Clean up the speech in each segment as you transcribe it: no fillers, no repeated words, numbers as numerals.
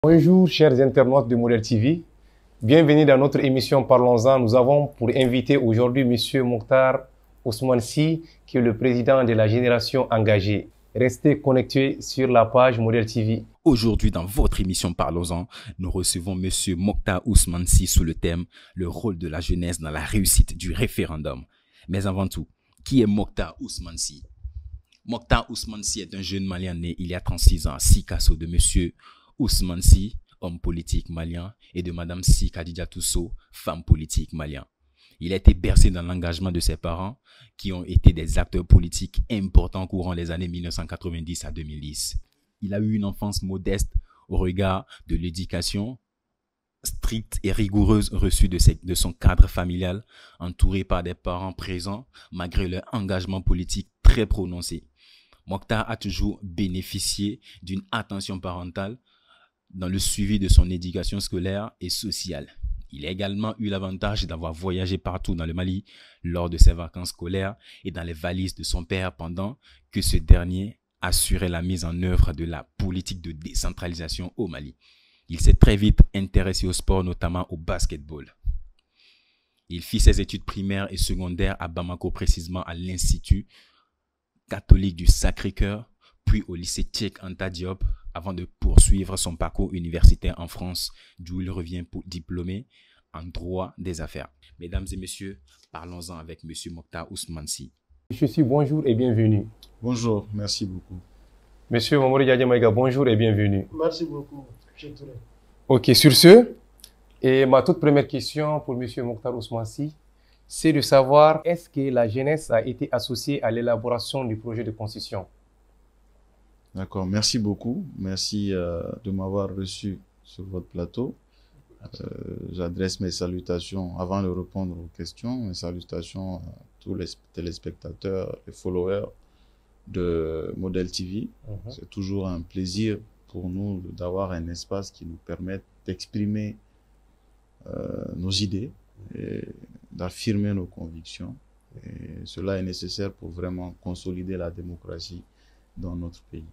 Bonjour chers internautes de Model TV, bienvenue dans notre émission Parlons-en. Nous avons pour invité aujourd'hui M. Mokhtar Ousmane Sy, qui est le président de la Génération Engagée. Restez connectés sur la page Model TV. Aujourd'hui, dans votre émission Parlons-en, nous recevons M. Mokhtar Ousmane Sy sous le thème « Le rôle de la jeunesse dans la réussite du référendum ». Mais avant tout, qui est Mokhtar Ousmane Sy? Mokhtar Ousmane Sy est un jeune malien né il y a 36 ans à Sikasso de M. Ousmane Sy, homme politique malien, et de Mme Sy Khadijatou Sow, femme politique malien. Il a été bercé dans l'engagement de ses parents, qui ont été des acteurs politiques importants courant les années 1990 à 2010. Il a eu une enfance modeste au regard de l'éducation stricte et rigoureuse reçue de son cadre familial, entouré par des parents présents, malgré leur engagement politique très prononcé. Mokhtar a toujours bénéficié d'une attention parentale dans le suivi de son éducation scolaire et sociale. Il a également eu l'avantage d'avoir voyagé partout dans le Mali lors de ses vacances scolaires et dans les valises de son père pendant que ce dernier assurait la mise en œuvre de la politique de décentralisation au Mali. Il s'est très vite intéressé au sport, notamment au basketball. Il fit ses études primaires et secondaires à Bamako, précisément à l'Institut catholique du Sacré-Cœur, puis au lycée Cheikh Anta Diop, avant de poursuivre son parcours universitaire en France, d'où il revient pour diplômé en droit des affaires. Mesdames et messieurs, parlons-en avec M. Mokhtar Ousmane Sy. Je suis bonjour et bienvenue. Bonjour, merci beaucoup. Monsieur Mamadou Diadjemaïga, bonjour et bienvenue. Merci beaucoup. Ok, sur ce, et ma toute première question pour M. Mokhtar Ousmane Sy, c'est de savoir est-ce que la jeunesse a été associée à l'élaboration du projet de constitution? D'accord, merci beaucoup. Merci de m'avoir reçu sur votre plateau. J'adresse mes salutations, avant de répondre aux questions, mes salutations à tous les téléspectateurs et followers de Model TV. C'est toujours un plaisir pour nous d'avoir un espace qui nous permette d'exprimer nos idées et d'affirmer nos convictions. Et cela est nécessaire pour vraiment consolider la démocratie dans notre pays.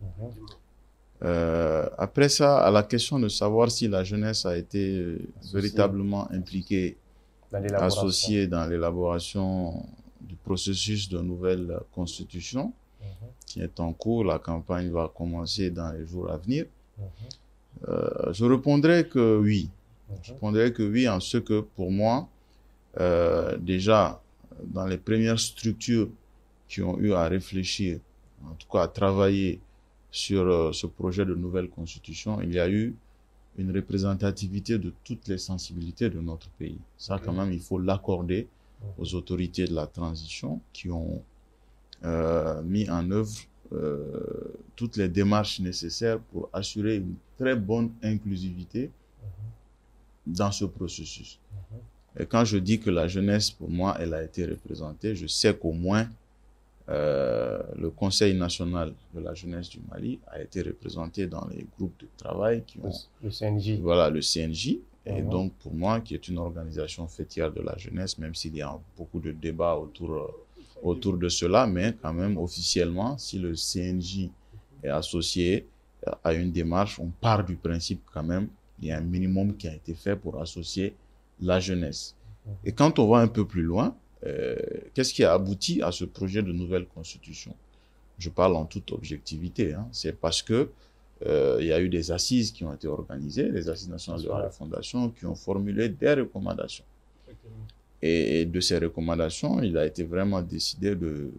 Après ça, à la question de savoir si la jeunesse a été véritablement impliquée, associée dans l'élaboration du processus de nouvelle constitution qui est en cours, la campagne va commencer dans les jours à venir. Je répondrai que oui. Je répondrai que oui en ce que pour moi, déjà dans les premières structures qui ont eu à réfléchir, en tout cas à travailler sur ce projet de nouvelle constitution, il y a eu une représentativité de toutes les sensibilités de notre pays. Ça, quand même, il faut l'accorder aux autorités de la transition qui ont mis en œuvre toutes les démarches nécessaires pour assurer une très bonne inclusivité dans ce processus. Et quand je dis que la jeunesse, pour moi, elle a été représentée, je sais qu'au moins le Conseil national de la jeunesse du Mali a été représenté dans les groupes de travail qui ont... Le CNJ. Voilà, le CNJ. Et donc, pour moi, qui est une organisation fêtière de la jeunesse, même s'il y a beaucoup de débats autour de cela, mais quand même, officiellement, si le CNJ est associé à une démarche, on part du principe quand même, il y a un minimum qui a été fait pour associer la jeunesse. Et quand on va un peu plus loin, qu'est-ce qui a abouti à ce projet de nouvelle constitution? Je parle en toute objectivité. C'est parce que il y a eu des assises qui ont été organisées, les assises nationales de la refondation, qui ont formulé des recommandations. Et de ces recommandations, il a été vraiment décidé de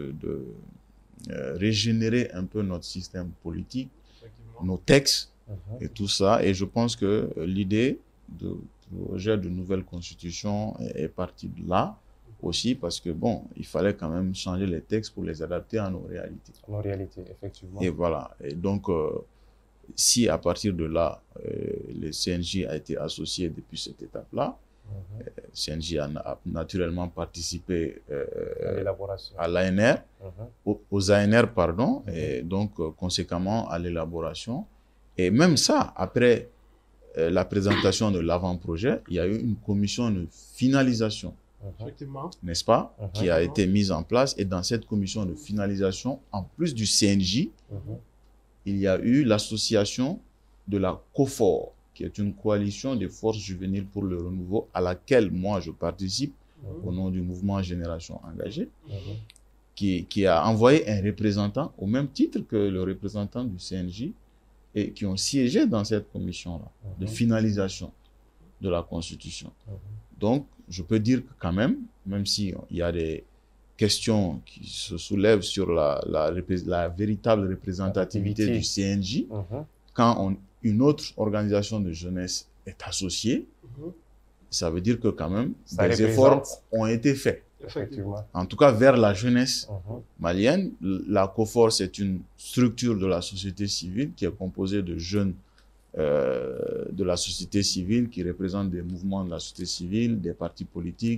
régénérer un peu notre système politique, nos textes et tout ça. Et je pense que l'idée du projet de nouvelle constitution est partie de là. Aussi parce que, bon, il fallait quand même changer les textes pour les adapter à nos réalités. Nos réalités, effectivement. Et voilà. Et donc, si à partir de là, le CNJ a été associé depuis cette étape-là, le CNJ a naturellement participé à l'ANR, aux ANR, pardon, et donc, conséquemment, à l'élaboration. Et même ça, après la présentation de l'avant-projet, il y a eu une commission de finalisation. N'est-ce pas, qui a été mise en place. Et dans cette commission de finalisation, en plus du CNJ, il y a eu l'association de la COFOR, qui est une coalition des forces juvéniles pour le renouveau, à laquelle moi je participe au nom du mouvement Génération Engagée, qui a envoyé un représentant au même titre que le représentant du CNJ et qui ont siégé dans cette commission-là de finalisation de la Constitution. Donc, je peux dire que quand même s'il y a des questions qui se soulèvent sur la véritable représentativité du CNJ, quand une autre organisation de jeunesse est associée, ça veut dire que quand même des efforts ont été faits. Effectivement. En tout cas, vers la jeunesse malienne, la COFOR, c'est une structure de la société civile qui est composée de jeunes de la société civile qui représentent des mouvements de la société civile, des partis politiques,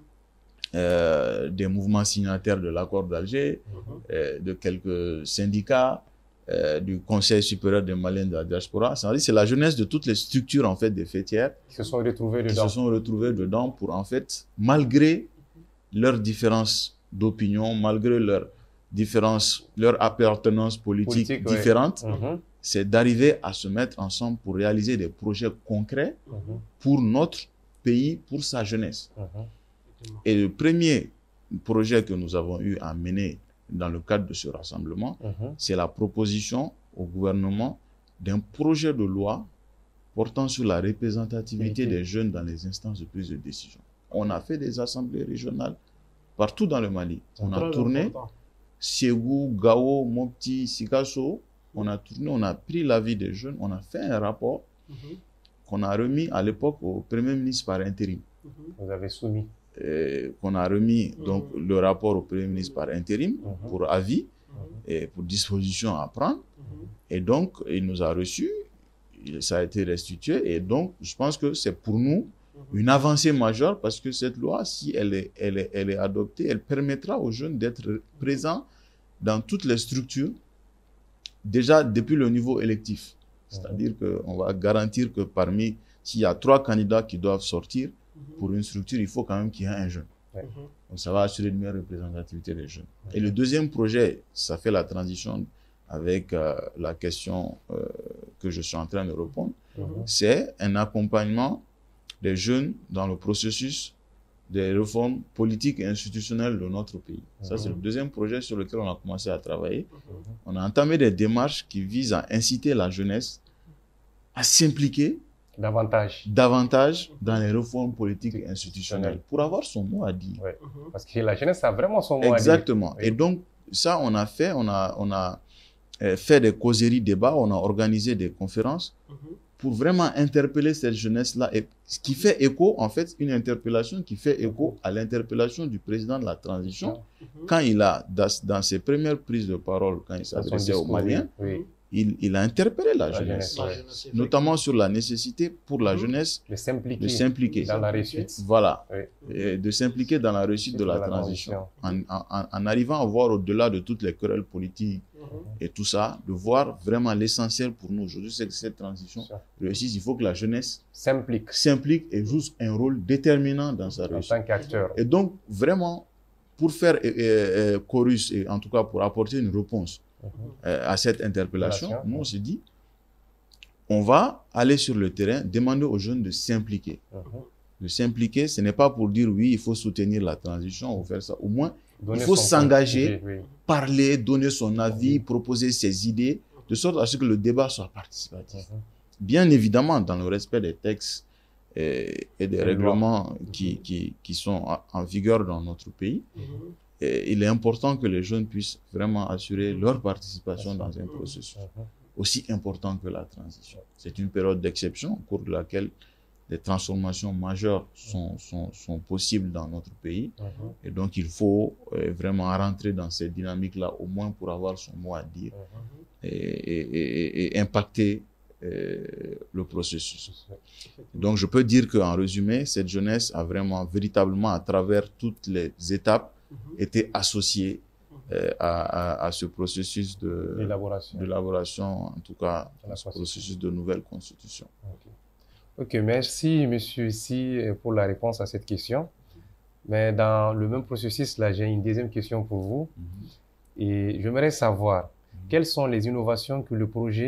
des mouvements signataires de l'accord d'Alger, de quelques syndicats, du Conseil supérieur des Maliens de la diaspora. C'est la jeunesse de toutes les structures en fait des fêtières qui se sont retrouvées dedans pour en fait, malgré leurs différences d'opinion, malgré leurs différences, leur appartenance politique différente, c'est d'arriver à se mettre ensemble pour réaliser des projets concrets pour notre pays, pour sa jeunesse. Et le premier projet que nous avons eu à mener dans le cadre de ce rassemblement, c'est la proposition au gouvernement d'un projet de loi portant sur la représentativité des jeunes dans les instances de prise de décision. On a fait des assemblées régionales partout dans le Mali. On a tourné Ségou, Gao, Mopti, Sikasso. On a tourné, on a pris l'avis des jeunes, on a fait un rapport qu'on a remis à l'époque au Premier ministre par intérim. Vous avez soumis. Qu'on a remis donc le rapport au Premier ministre par intérim pour avis et pour disposition à prendre. Et donc, il nous a reçus, ça a été restitué. Et donc, je pense que c'est pour nous une avancée majeure parce que cette loi, si elle est adoptée, elle permettra aux jeunes d'être présents dans toutes les structures, déjà depuis le niveau électif. C'est-à-dire qu'on va garantir que s'il y a 3 candidats qui doivent sortir, pour une structure, il faut quand même qu'il y ait un jeune. Donc ça va assurer une meilleure représentativité des jeunes. Et le deuxième projet, ça fait la transition avec la question que je suis en train de répondre, c'est un accompagnement des jeunes dans le processus des réformes politiques et institutionnelles de notre pays. Ça, c'est le deuxième projet sur lequel on a commencé à travailler. On a entamé des démarches qui visent à inciter la jeunesse à s'impliquer davantage dans les réformes politiques et institutionnelles pour avoir son mot à dire. Parce que la jeunesse a vraiment son mot à dire. Exactement. Et donc, ça, on a fait des causeries, débats, on a organisé des conférences pour vraiment interpeller cette jeunesse-là. Et ce qui fait écho, en fait, une interpellation qui fait écho à l'interpellation du président de la transition quand il a, dans ses premières prises de parole, quand il s'adressait aux Maliens, il a interpellé la jeunesse, notamment sur la nécessité pour la jeunesse de s'impliquer dans la réussite. Voilà, et de s'impliquer dans la réussite de la transition, en arrivant à voir au-delà de toutes les querelles politiques et tout ça, de voir vraiment l'essentiel pour nous aujourd'hui, c'est que cette transition réussisse. Il faut que la jeunesse s'implique et joue un rôle déterminant dans sa réussite. En tant qu'acteur. Et donc, vraiment, pour faire chorus, et en tout cas pour apporter une réponse à cette interpellation, nous on s'est dit, on va aller sur le terrain, demander aux jeunes de s'impliquer. De s'impliquer, ce n'est pas pour dire oui, il faut soutenir la transition ou faire ça. Au moins, il faut s'engager, parler, donner son avis, proposer ses idées, de sorte à ce que le débat soit participatif. Bien évidemment, dans le respect des textes et des règlements qui sont en vigueur dans notre pays. Et il est important que les jeunes puissent vraiment assurer leur participation dans un processus aussi important que la transition. C'est une période d'exception au cours de laquelle des transformations majeures sont possibles dans notre pays. Et donc, il faut vraiment rentrer dans cette dynamique-là, au moins pour avoir son mot à dire et impacter le processus. Donc, je peux dire qu'en résumé, cette jeunesse a vraiment, véritablement, à travers toutes les étapes, été associée à ce processus d'élaboration, en tout cas, à ce processus de nouvelle constitution. Ok, merci Monsieur Si pour la réponse à cette question. Mais dans le même processus, là, j'ai une deuxième question pour vous. Et j'aimerais savoir quelles sont les innovations que le projet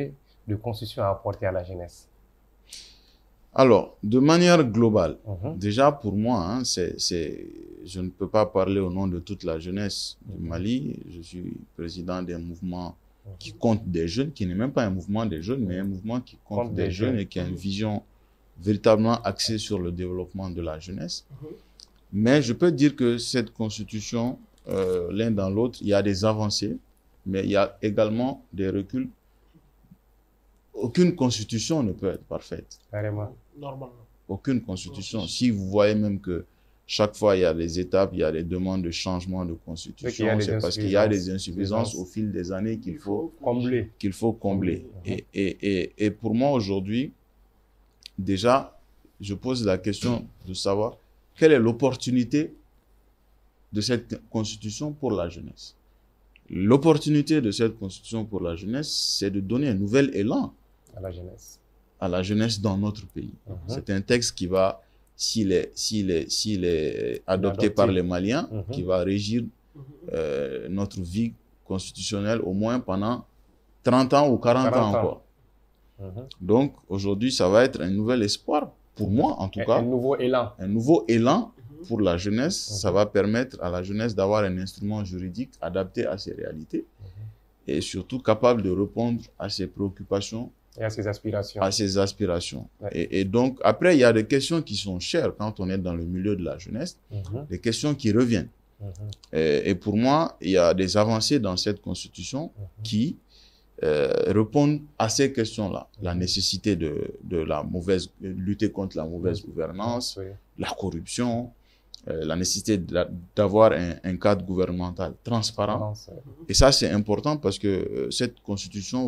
de constitution à apporter à la jeunesse? Alors, de manière globale, déjà pour moi, hein, je ne peux pas parler au nom de toute la jeunesse du Mali. Je suis président d'un mouvement qui compte des jeunes, qui n'est même pas un mouvement des jeunes, mais un mouvement qui compte des jeunes et qui a une vision véritablement axée sur le développement de la jeunesse. Mais je peux dire que cette constitution, l'un dans l'autre, il y a des avancées, mais il y a également des reculs. Aucune constitution ne peut être parfaite. Carrément. Normalement. Aucune constitution. Si vous voyez même que chaque fois il y a des étapes, il y a des demandes de changement de constitution, c'est parce qu'il y a des insuffisances au fil des années qu'il faut combler. Et pour moi aujourd'hui, déjà, je pose la question de savoir quelle est l'opportunité de cette constitution pour la jeunesse. L'opportunité de cette constitution pour la jeunesse, c'est de donner un nouvel élan à la jeunesse dans notre pays. C'est un texte qui va, s'il est adopté par les Maliens, qui va régir notre vie constitutionnelle au moins pendant 30 ans ou 40 ans encore. Donc aujourd'hui, ça va être un nouvel espoir, pour moi en tout cas. Un nouveau élan. Un nouveau élan pour la jeunesse. Ça va permettre à la jeunesse d'avoir un instrument juridique adapté à ses réalités et surtout capable de répondre à ses préoccupations et à ses aspirations. Et donc, après, il y a des questions qui sont chères quand on est dans le milieu de la jeunesse, des questions qui reviennent. Et pour moi, il y a des avancées dans cette constitution qui répondent à ces questions-là. La nécessité de lutter contre la mauvaise gouvernance, la corruption, la nécessité d'avoir un cadre gouvernemental transparent. Et ça, c'est important parce que cette constitution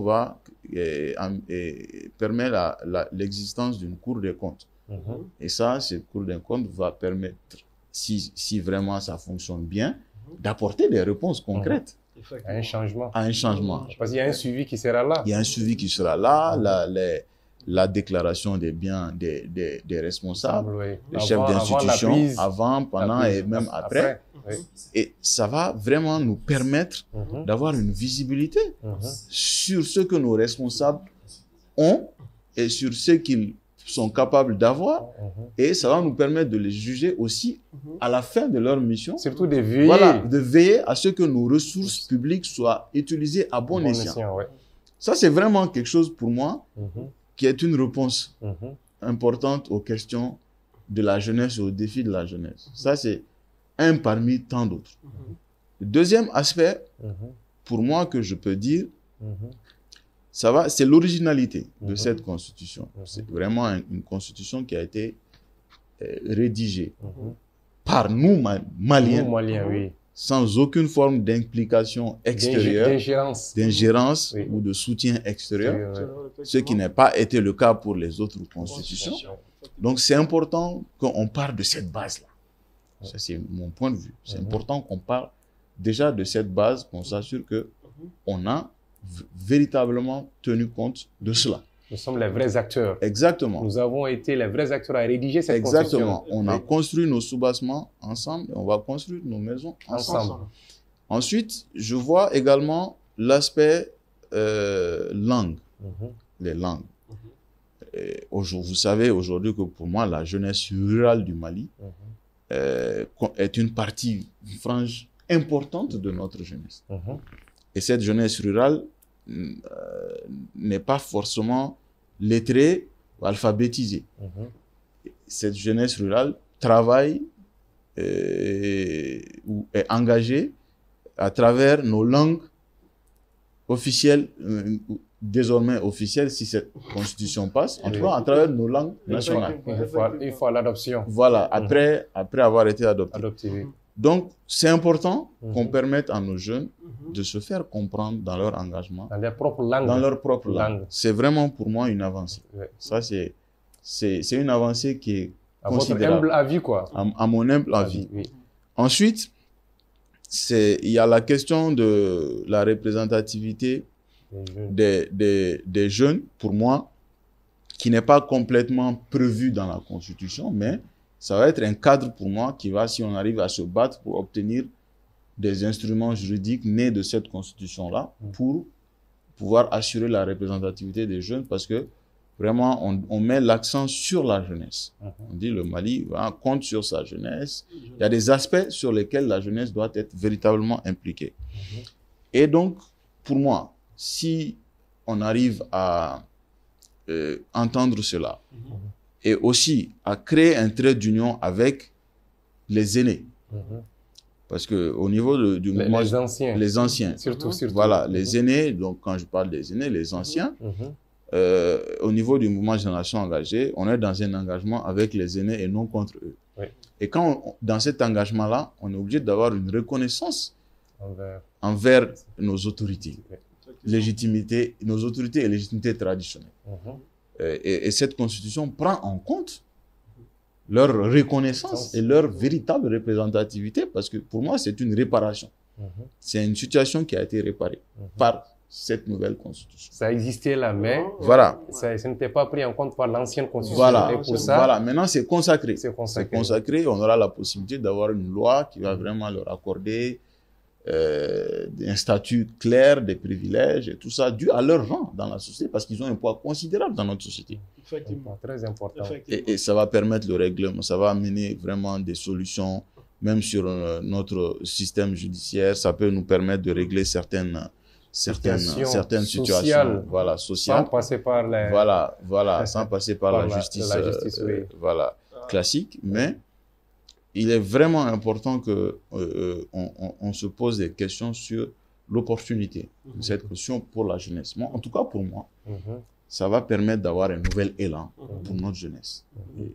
permet l'existence d'une Cour des comptes. Et ça, cette Cour des comptes va permettre, si vraiment ça fonctionne bien, d'apporter des réponses concrètes. À un changement. Parce qu'il y a un suivi qui sera là. Il y a un suivi qui sera là, la déclaration des biens des responsables, des chefs d'institution, avant, pendant et même après. Et ça va vraiment nous permettre d'avoir une visibilité sur ce que nos responsables ont et sur ce qu'ils sont capables d'avoir. Et ça va nous permettre de les juger aussi à la fin de leur mission. Surtout de veiller. Voilà, de veiller à ce que nos ressources publiques soient utilisées à bon escient. Ça, c'est vraiment quelque chose pour moi qui est une réponse importante aux questions de la jeunesse et aux défis de la jeunesse. Ça, c'est un parmi tant d'autres. Le deuxième aspect, pour moi, que je peux dire, c'est l'originalité de cette constitution. C'est vraiment une constitution qui a été rédigée par nous, Maliens, sans aucune forme d'implication extérieure, d'ingérence ou de soutien extérieur, ce qui n'a pas été le cas pour les autres constitutions. Donc c'est important qu'on parle de cette base-là. Ça, c'est mon point de vue. C'est important qu'on parle déjà de cette base, qu'on s'assure qu'on a véritablement tenu compte de cela. Nous sommes les vrais acteurs. Exactement. Nous avons été les vrais acteurs à rédiger cette constitution. Exactement. On a construit nos soubassements ensemble et on va construire nos maisons ensemble. Ensuite, je vois également l'aspect langue, les langues. Vous savez aujourd'hui que pour moi, la jeunesse rurale du Mali est une frange importante de notre jeunesse. Et cette jeunesse rurale n'est pas forcément lettrée ou alphabétisée. Cette jeunesse rurale travaille ou est engagée à travers nos langues officielles, désormais officielles si cette constitution passe, en tout cas à travers nos langues nationales. Il faut l'adoption. Voilà, après avoir été adoptée. Donc, c'est important qu'on permette à nos jeunes de se faire comprendre dans leur engagement. Dans leur propre langue. C'est vraiment pour moi une avancée. Ça, c'est une avancée qui est considérable. À votre humble avis, quoi. À mon humble avis. Ensuite, il y a la question de la représentativité des jeunes, pour moi, qui n'est pas complètement prévue dans la Constitution, mais ça va être un cadre pour moi qui va, si on arrive à se battre pour obtenir des instruments juridiques nés de cette constitution-là, pour pouvoir assurer la représentativité des jeunes parce que vraiment, on met l'accent sur la jeunesse. On dit le Mali compte sur sa jeunesse. Il y a des aspects sur lesquels la jeunesse doit être véritablement impliquée. Et donc, pour moi, si on arrive à entendre cela et aussi à créer un trait d'union avec les aînés, parce que au niveau du mouvement, les anciens, surtout. Voilà, les aînés. Donc, quand je parle des aînés, les anciens. Au niveau du mouvement Génération Engagée, on est dans un engagement avec les aînés et non contre eux. Oui. Et quand dans cet engagement-là, on est obligé d'avoir une reconnaissance envers nos autorités, nos autorités et légitimité traditionnelle. Et cette constitution prend en compte leur reconnaissance et leur véritable représentativité, parce que pour moi, c'est une réparation. C'est une situation qui a été réparée par cette nouvelle constitution. Ça existait là, mais voilà. Ça n'était pas pris en compte par l'ancienne constitution. Voilà. Et pour ça, voilà. Maintenant, c'est consacré. C'est consacré. On aura la possibilité d'avoir une loi qui va vraiment leur accorder un statut clair, des privilèges et tout ça, dû à leur rang dans la société, parce qu'ils ont un poids considérable dans notre société. Effectivement. Très important. Et ça va permettre le règlement, ça va amener vraiment des solutions, même sur notre système judiciaire. Ça peut nous permettre de régler certaines situations, voilà, sociales, sans passer par sans passer par la justice, classique. Mais il est vraiment important que on se pose des questions sur l'opportunité de cette question pour la jeunesse. Moi, en tout cas pour moi, ça va permettre d'avoir un nouvel élan pour notre jeunesse.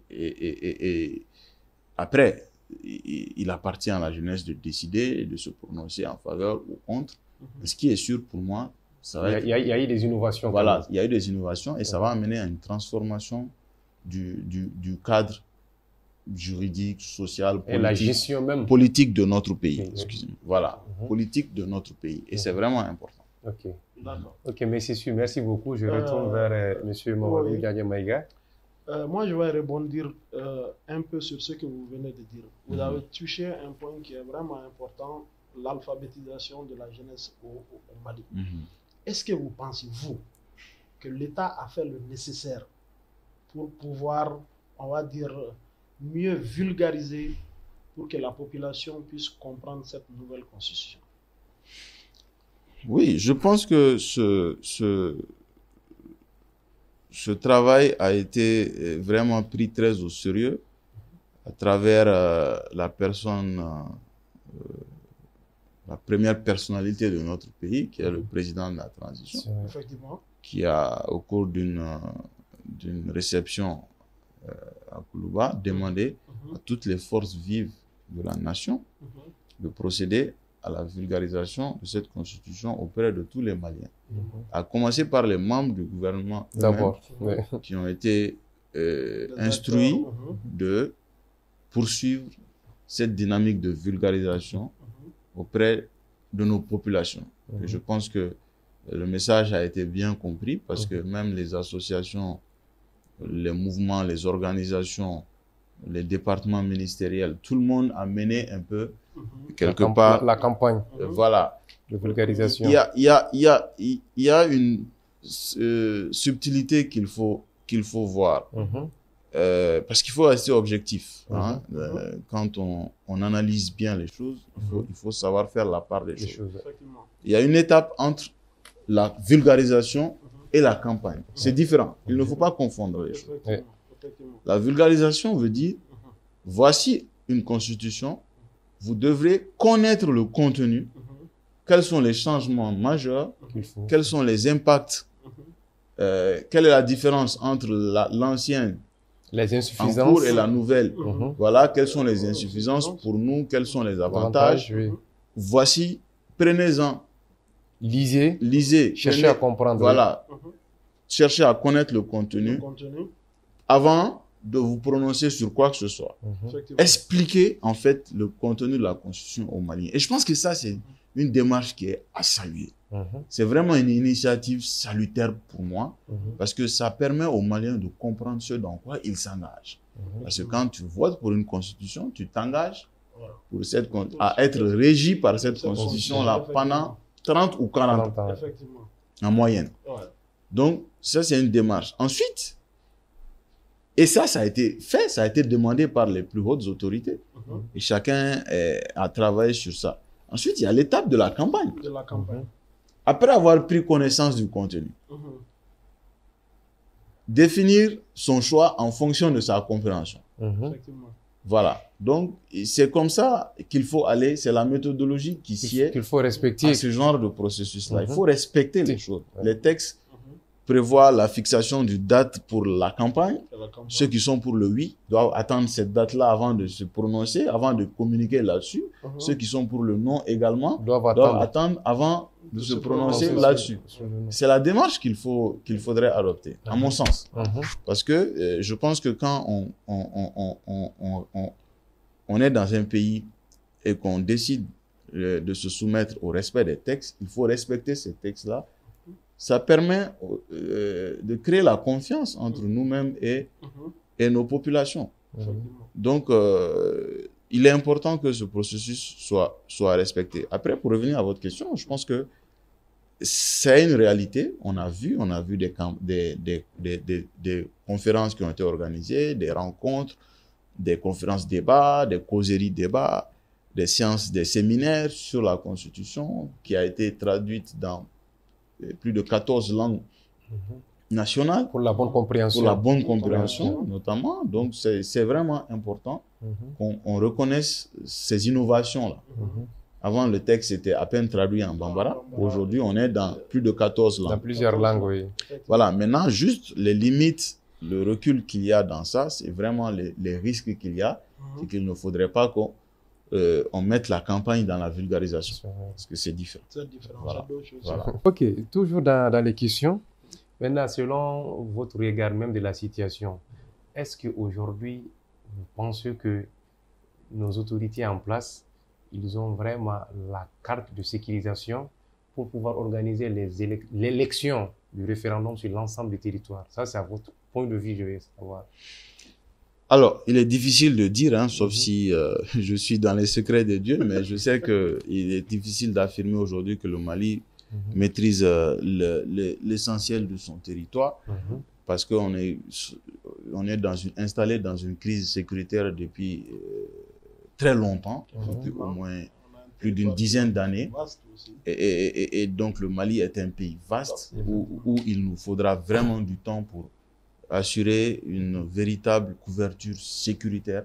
Et après, il appartient à la jeunesse de décider et de se prononcer en faveur ou contre. Ce qui est sûr pour moi, ça va il y a eu des innovations. Voilà, il y a eu des innovations et ça va amener à une transformation du cadre juridique, social, politique, et la gestion même politique de notre pays. Excusez-moi. Voilà, politique de notre pays. Et c'est vraiment important. Ok. D'accord. Ok, merci beaucoup. Je retourne vers M. Mamadou Diagne Maïga. Moi, je vais rebondir un peu sur ce que vous venez de dire. Vous avez touché un point qui est vraiment important, l'alphabétisation de la jeunesse au Mali. Est-ce que vous pensez, vous, que l'État a fait le nécessaire pour pouvoir, on va dire, mieux vulgariser pour que la population puisse comprendre cette nouvelle constitution? Oui, je pense que ce travail a été vraiment pris très au sérieux à travers la personne, la première personnalité de notre pays, qui est le président de la transition, qui a, au cours d'une réception à Koulouba, demandé à toutes les forces vives de la nation de procéder à la vulgarisation de cette constitution auprès de tous les Maliens. À commencer par les membres du gouvernement qui ont été instruits de poursuivre cette dynamique de vulgarisation auprès de nos populations. Et je pense que le message a été bien compris parce que même les associations, les mouvements, les organisations, les départements ministériels, tout le monde a mené un peu quelque part la campagne voilà, de vulgarisation. Il y a une subtilité qu'il faut voir. Parce qu'il faut rester objectif. Quand on analyse bien les choses, il faut savoir faire la part des choses. Il y a une étape entre la vulgarisation et la campagne. C'est différent. Il ne faut pas confondre les choses. La vulgarisation veut dire, voici une constitution, vous devrez connaître le contenu, quels sont les changements majeurs, quels sont les impacts, quelle est la différence entre l'ancienne en cours et la nouvelle. Voilà, quelles sont les insuffisances pour nous, quels sont les avantages. Voici, prenez-en. Lisez. Cherchez à comprendre. Voilà. Cherchez à connaître le contenu avant de vous prononcer sur quoi que ce soit. Expliquez, en fait, le contenu de la Constitution aux Maliens. Et je pense que ça, c'est une démarche qui est à saluer. C'est vraiment une initiative salutaire pour moi, parce que ça permet aux Maliens de comprendre ce dans quoi ils s'engagent. Parce que quand tu votes pour une constitution, tu t'engages à être régi par cette constitution-là pendant 30 ou 40 ans. en moyenne. Ouais. Donc, ça, c'est une démarche. Ensuite, et ça a été fait, ça a été demandé par les plus hautes autorités. Et chacun a travaillé sur ça. Ensuite, il y a l'étape de la campagne. Après avoir pris connaissance du contenu, définir son choix en fonction de sa compréhension. Voilà. Donc, c'est comme ça qu'il faut aller. C'est la méthodologie qui sied qu'il faut respecter à ce genre de processus-là. Il faut respecter les choses. Les textes prévoient la fixation d'une date pour la campagne. Ceux qui sont pour le oui doivent attendre cette date-là avant de se prononcer, avant de communiquer là-dessus. Ceux qui sont pour le non également doivent attendre avant de se prononcer là-dessus. C'est la démarche qu'il faudrait adopter, à mon sens. Parce que je pense que quand on est dans un pays et qu'on décide de se soumettre au respect des textes, il faut respecter ces textes-là. Ça permet de créer la confiance entre nous-mêmes et nos populations. Donc, il est important que ce processus soit respecté. Après, pour revenir à votre question, je pense que c'est une réalité. On a vu des conférences qui ont été organisées, des rencontres, des conférences débats, des causeries débats, des séminaires sur la Constitution qui a été traduite dans plus de 14 langues nationales. Pour la bonne compréhension. Pour la bonne compréhension, notamment. Donc, c'est vraiment important qu'on reconnaisse ces innovations-là. Avant, le texte était à peine traduit en bambara. Aujourd'hui, on est dans plus de 14 langues. Dans plusieurs langues, oui. Voilà. Maintenant, juste les limites, le recul qu'il y a dans ça, c'est vraiment les risques qu'il y a. C'est qu'il ne faudrait pas qu'on mette la campagne dans la vulgarisation. Parce que c'est différent. C'est différent. Voilà. Ok, toujours dans les questions. Maintenant, selon votre regard même de la situation, est-ce qu'aujourd'hui, vous pensez que nos autorités en place, ils ont vraiment la carte de sécurisation pour pouvoir organiser l'élection du référendum sur l'ensemble du territoire? Ça, c'est à votre point de vue, je vais savoir. Alors, il est difficile de dire, sauf si je suis dans les secrets de Dieu, mais je sais qu'il est difficile d'affirmer aujourd'hui que le Mali maîtrise l'essentiel de son territoire, parce qu'on est installé dans une crise sécuritaire depuis très longtemps, depuis au moins plus d'une dizaine d'années. Et donc, le Mali est un pays vaste où il nous faudra vraiment du temps pour assurer une véritable couverture sécuritaire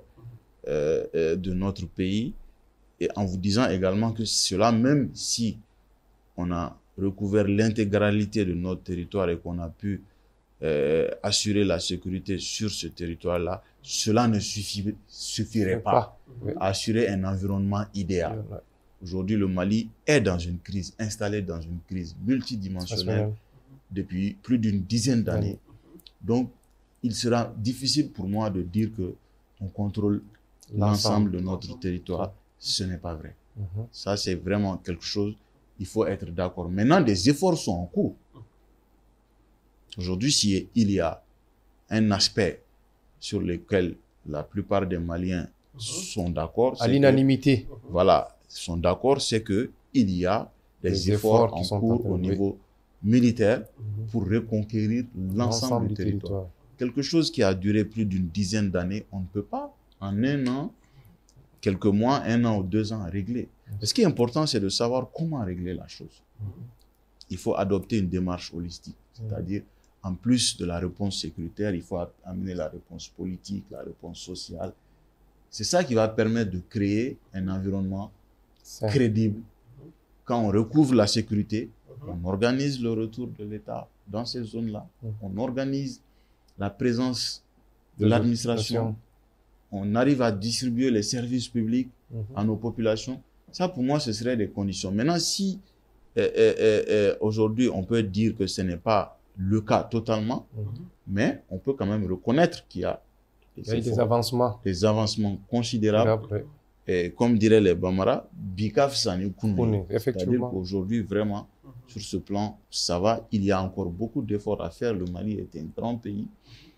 de notre pays, et en vous disant également que cela, même si on a recouvert l'intégralité de notre territoire et qu'on a pu assurer la sécurité sur ce territoire-là, cela ne suffirait pas à assurer un environnement idéal. Aujourd'hui, le Mali est dans une crise, installé dans une crise multidimensionnelle depuis plus d'une dizaine d'années. Donc, il sera difficile pour moi de dire qu'on contrôle l'ensemble de notre territoire. Ce n'est pas vrai. Ça, c'est vraiment quelque chose, il faut être d'accord. Maintenant, des efforts sont en cours. Aujourd'hui, s'il y a un aspect sur lequel la plupart des Maliens sont d'accord, à l'unanimité. Voilà, sont d'accord, c'est qu'il y a des efforts en cours au niveau militaire pour reconquérir l'ensemble du territoire. Quelque chose qui a duré plus d'une dizaine d'années, on ne peut pas en un an, quelques mois, 1 an ou 2 ans régler. Ce qui est important, c'est de savoir comment régler la chose. Il faut adopter une démarche holistique, c'est-à-dire en plus de la réponse sécuritaire, il faut amener la réponse politique, la réponse sociale. C'est ça qui va permettre de créer un environnement crédible. Quand on recouvre la sécurité, on organise le retour de l'État dans ces zones-là. On organise la présence de l'administration. On arrive à distribuer les services publics à nos populations. Ça, pour moi, ce serait des conditions. Maintenant, si aujourd'hui, on peut dire que ce n'est pas le cas totalement, mais on peut quand même reconnaître qu'il y a des avancements considérables. Et comme diraient les Bambara, Bikaf Sani Kounou. C'est-à-dire qu'aujourd'hui, vraiment, sur ce plan, ça va. Il y a encore beaucoup d'efforts à faire. Le Mali est un grand pays.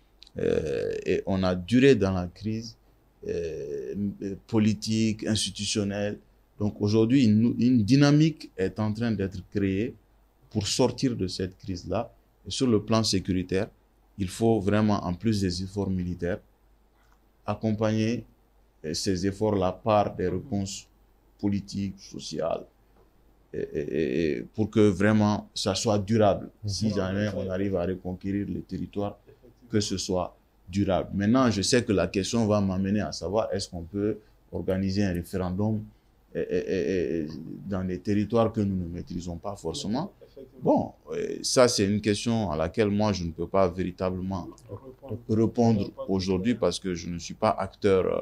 Et on a duré dans la crise politique, institutionnelle. Donc aujourd'hui, une dynamique est en train d'être créée pour sortir de cette crise-là. Et sur le plan sécuritaire, il faut vraiment, en plus des efforts militaires, accompagner ces efforts-là par des réponses politiques, sociales, et pour que vraiment ça soit durable. Si jamais on arrive à reconquérir les territoires, que ce soit durable. Maintenant, je sais que la question va m'amener à savoir est-ce qu'on peut organiser un référendum dans des territoires que nous ne maîtrisons pas forcément. Bon, ça c'est une question à laquelle moi je ne peux pas véritablement répondre aujourd'hui parce que je ne suis pas acteur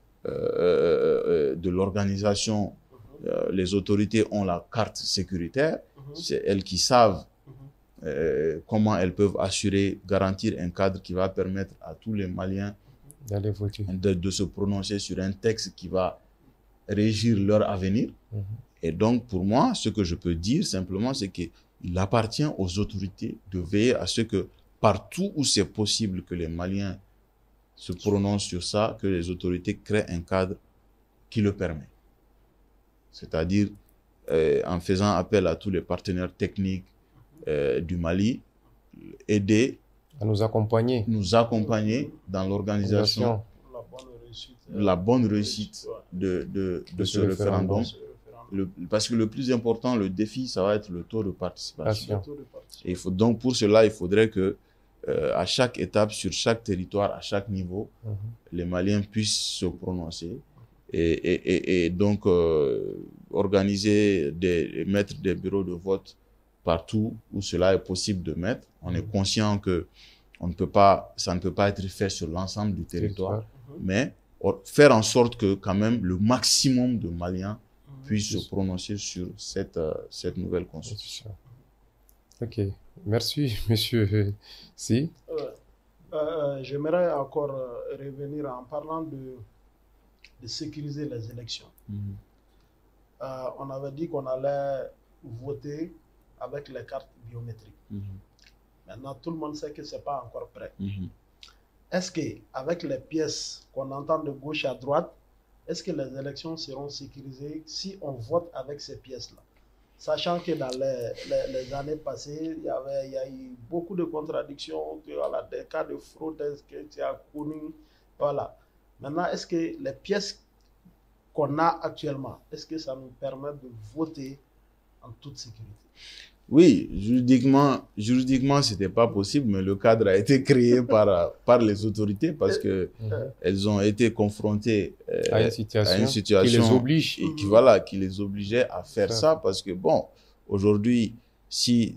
de l'organisation. Les autorités ont la carte sécuritaire, c'est elles qui savent comment elles peuvent assurer, garantir un cadre qui va permettre à tous les Maliens d'aller voter, de se prononcer sur un texte qui va régir leur avenir. Et donc, pour moi, ce que je peux dire simplement, c'est qu'il appartient aux autorités de veiller à ce que partout où c'est possible que les Maliens se prononcent sur ça, que les autorités créent un cadre qui le permet. C'est-à-dire en faisant appel à tous les partenaires techniques du Mali, aider à nous accompagner dans l'organisation, la bonne réussite de ce référendum. Parce que le plus important, le défi, ça va être le taux de participation. Et donc pour cela, il faudrait que à chaque étape, sur chaque territoire, à chaque niveau, les Maliens puissent se prononcer et donc organiser, mettre des bureaux de vote partout où cela est possible de mettre. On est conscient que ça ne peut pas être fait sur l'ensemble du territoire, mais faire en sorte que quand même le maximum de Maliens puissent se prononcer sur cette nouvelle constitution. Ok, merci monsieur Si. J'aimerais encore revenir en parlant de sécuriser les élections. On avait dit qu'on allait voter avec les cartes biométriques. Maintenant, tout le monde sait que ce n'est pas encore prêt. Est-ce qu'avec les pièces qu'on entend de gauche à droite, est-ce que les élections seront sécurisées si on vote avec ces pièces-là? Sachant que dans les années passées, il y a eu beaucoup de contradictions, voilà, des cas de fraude que tu as connus. Voilà. Maintenant, est-ce que les pièces qu'on a actuellement, est-ce que ça nous permet de voter en toute sécurité? Oui, juridiquement, c'était pas possible, mais le cadre a été créé par les autorités parce que elles ont été confrontées à une situation qui les oblige, qui les obligeait à faire ça parce que bon, aujourd'hui, si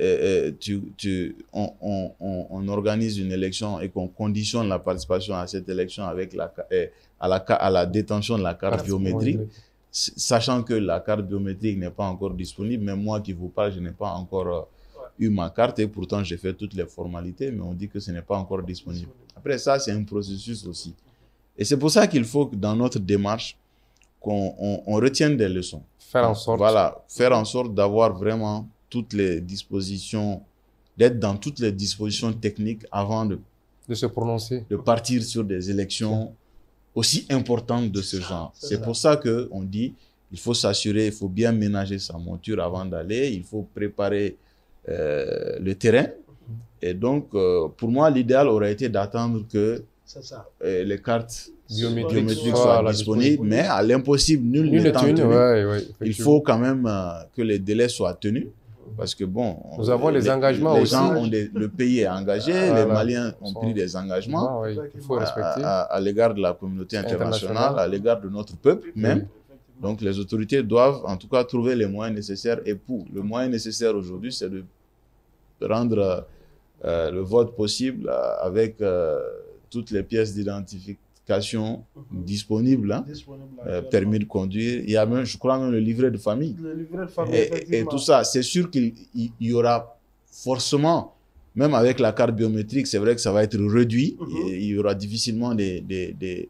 on organise une élection et qu'on conditionne la participation à cette élection avec à la détention de la carte biométrique, sachant que la carte biométrique n'est pas encore disponible, même moi qui vous parle, je n'ai pas encore eu ma carte et pourtant j'ai fait toutes les formalités, mais on dit que ce n'est pas encore disponible. Après ça, c'est un processus aussi. Et c'est pour ça qu'il faut que dans notre démarche, qu'on retienne des leçons. Faire en sorte d'avoir vraiment toutes les dispositions, d'être dans toutes les dispositions techniques avant de se prononcer, de partir sur des élections aussi importantes de ce genre. C'est pour ça qu'on dit il faut s'assurer, il faut bien ménager sa monture avant d'aller, il faut préparer le terrain. Et donc, pour moi, l'idéal aurait été d'attendre que les cartes biométriques soient disponibles, mais à l'impossible, nul n'est tenu. Il faut quand même que les délais soient tenus. Parce que bon, nous avons les engagements les aussi. gens le pays est engagé, les Maliens ont pris des engagements il faut respecter. À l'égard de la communauté internationale, à l'égard de notre peuple même. Donc les autorités doivent en tout cas trouver les moyens nécessaires. Et le moyen nécessaire aujourd'hui, c'est de rendre le vote possible avec toutes les pièces d'identification disponibles, permis de conduire. Il y a même, je crois, même le livret de famille. Le livret de famille, et tout ça, c'est sûr qu'il y aura forcément, même avec la carte biométrique, c'est vrai que ça va être réduit. Et il y aura difficilement des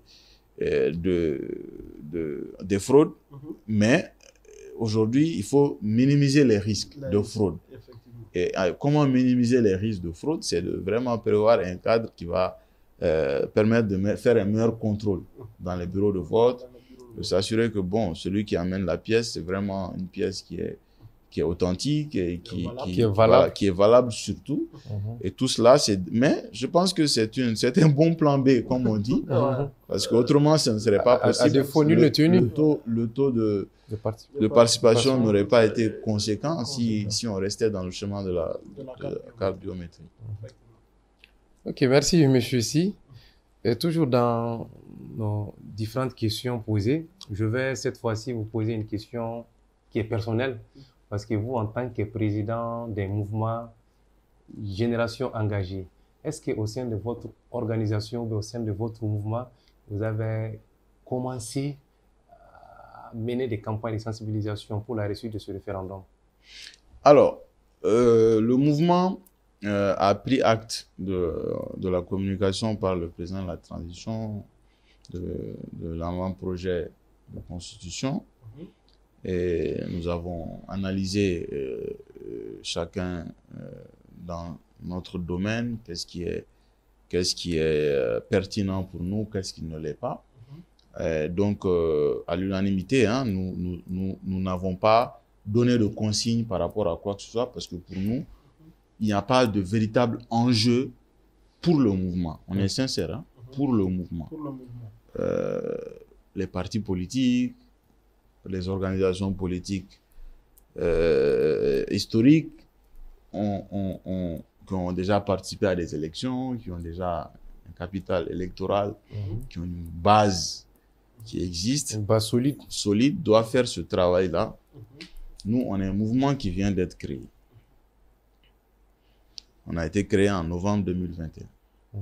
fraudes. Mais aujourd'hui, il faut minimiser les risques de fraude. Et comment minimiser les risques de fraude? C'est de vraiment prévoir un cadre qui va permettre de faire un meilleur contrôle dans les bureaux de vote, de s'assurer que bon, celui qui amène la pièce, c'est vraiment une pièce qui qui est authentique et qui est valable. Voilà, qui est valable surtout. Et tout cela, mais je pense que c'est un bon plan B, comme on dit, parce qu'autrement, ça ne serait pas possible. À défaut, nul ne tenu. Le taux de participation n'aurait pas été conséquent si on restait dans le chemin de la carte biométrique. Ok, merci, M. Si. Et toujours dans nos différentes questions posées, je vais cette fois-ci vous poser une question qui est personnelle, parce que vous, en tant que président des mouvements Génération Engagée, est-ce qu'au sein de votre organisation ou au sein de votre mouvement, vous avez commencé à mener des campagnes de sensibilisation pour la réussite de ce référendum? Alors, le mouvement a pris acte de la communication par le président de la transition de l'avant-projet de constitution. Et nous avons analysé chacun dans notre domaine qu'est-ce qui est pertinent pour nous, qu'est-ce qui ne l'est pas. Donc, à l'unanimité, hein, nous n'avons pas donné de consignes par rapport à quoi que ce soit, parce que pour nous, il n'y a pas de véritable enjeu pour le mouvement. On est sincère, hein, pour le mouvement. Les partis politiques, les organisations politiques historiques qui ont déjà participé à des élections, qui ont déjà un capital électoral, qui ont une base qui existe, une base solide, doivent faire ce travail-là. Nous, on est un mouvement qui vient d'être créé. On a été créé en novembre 2021.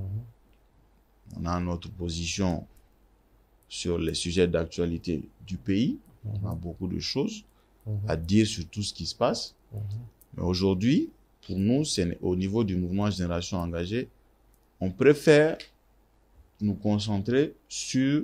On a notre position sur les sujets d'actualité du pays. On a beaucoup de choses à dire sur tout ce qui se passe. Mais aujourd'hui, pour nous, c'est au niveau du mouvement Génération Engagée, on préfère nous concentrer sur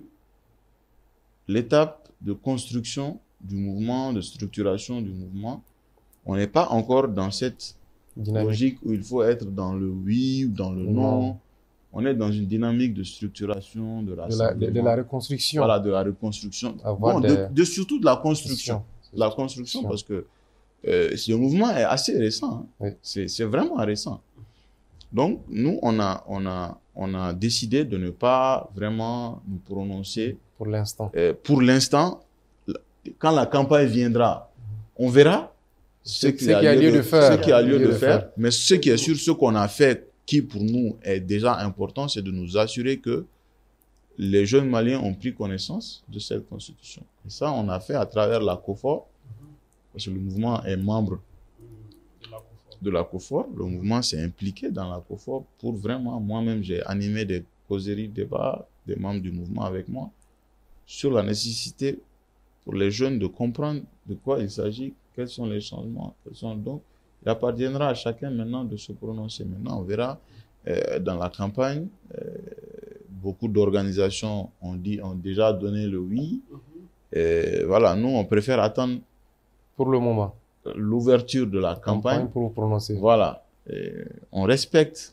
l'étape de construction du mouvement, de structuration du mouvement. On n'est pas encore dans cette logique où il faut être dans le oui ou dans le non. On est dans une dynamique de structuration, de la reconstruction. Voilà, de la reconstruction. Surtout de la construction. La construction, parce que ce mouvement est assez récent. Hein. Oui. C'est vraiment récent. Donc, nous, on a décidé de ne pas vraiment nous prononcer. Pour l'instant. Pour l'instant, quand la campagne viendra, on verra ce qui a lieu de faire. Mais ce qui est sûr, ce qu'on a fait, qui pour nous est déjà important, c'est de nous assurer que les jeunes Maliens ont pris connaissance de cette constitution. Et ça, on a fait à travers la COFOR, parce que le mouvement est membre de la COFOR. Le mouvement s'est impliqué dans la COFOR pour vraiment, moi-même, j'ai animé des causeries, débats, des membres du mouvement avec moi, sur la nécessité pour les jeunes de comprendre de quoi il s'agit, quels sont les changements, donc il appartiendra à chacun maintenant de se prononcer. Maintenant, on verra dans la campagne, beaucoup d'organisations ont déjà donné le oui. Voilà, nous, on préfère attendre pour le moment l'ouverture de la campagne pour vous prononcer. Voilà, on respecte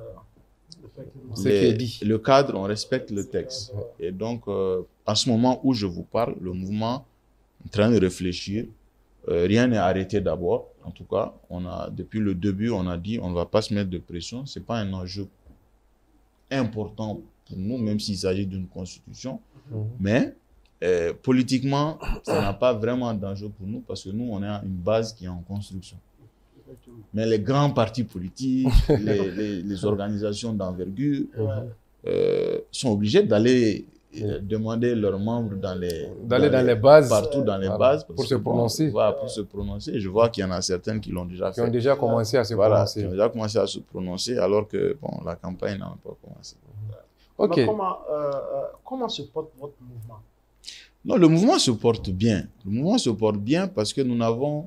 ce qui est dit. Le cadre, on respecte le texte. Et donc, à ce moment où je vous parle, le mouvement est en train de réfléchir. Rien n'est arrêté d'abord. En tout cas, depuis le début, on a dit on ne va pas se mettre de pression. Ce n'est pas un enjeu important pour nous, même s'il s'agit d'une constitution. Mais politiquement, ça n'a pas vraiment d'enjeu pour nous parce que nous, on a une base qui est en construction. Mais les grands partis politiques, les organisations d'envergure sont obligés d'aller demander leurs membres dans les bases, partout dans les bases pour se prononcer. Voilà, pour se prononcer. Je vois qu'il y en a certaines qui l'ont déjà fait. Qui ont déjà commencé à se prononcer. Qui ont déjà commencé à se prononcer alors que la campagne n'a pas commencé. Ok. Comment se porte votre mouvement? Non, le mouvement se porte bien. Le mouvement se porte bien parce que nous n'avons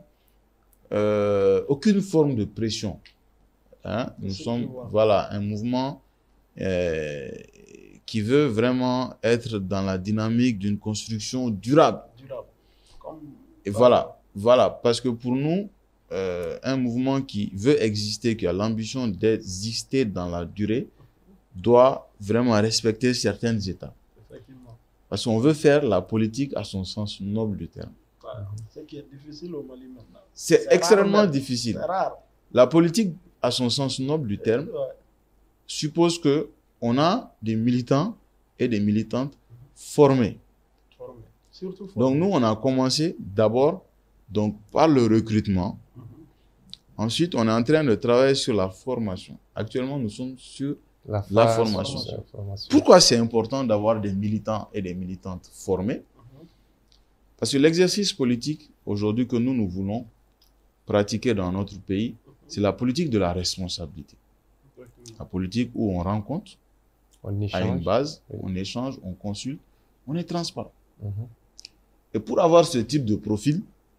aucune forme de pression. Hein? Nous sommes un mouvement qui veut vraiment être dans la dynamique d'une construction durable. Et voilà, parce que pour nous, un mouvement qui veut exister, qui a l'ambition d'exister dans la durée, doit vraiment respecter certaines étapes. Parce qu'on veut faire la politique à son sens noble du terme. Ce qui est difficile au Mali maintenant. C'est extrêmement difficile. C'est rare. La politique, à son sens noble du terme, suppose qu'on a des militants et des militantes formés. Surtout formés. Donc nous, on a commencé d'abord par le recrutement. Ensuite, on est en train de travailler sur la formation. Actuellement, nous sommes sur la formation. Pourquoi c'est important d'avoir des militants et des militantes formés? Parce que l'exercice politique, aujourd'hui, que nous voulons pratiquer dans notre pays, c'est la politique de la responsabilité. La politique où on rencontre, à une base, on échange, on consulte, on est transparent. Et pour avoir ce type de profil,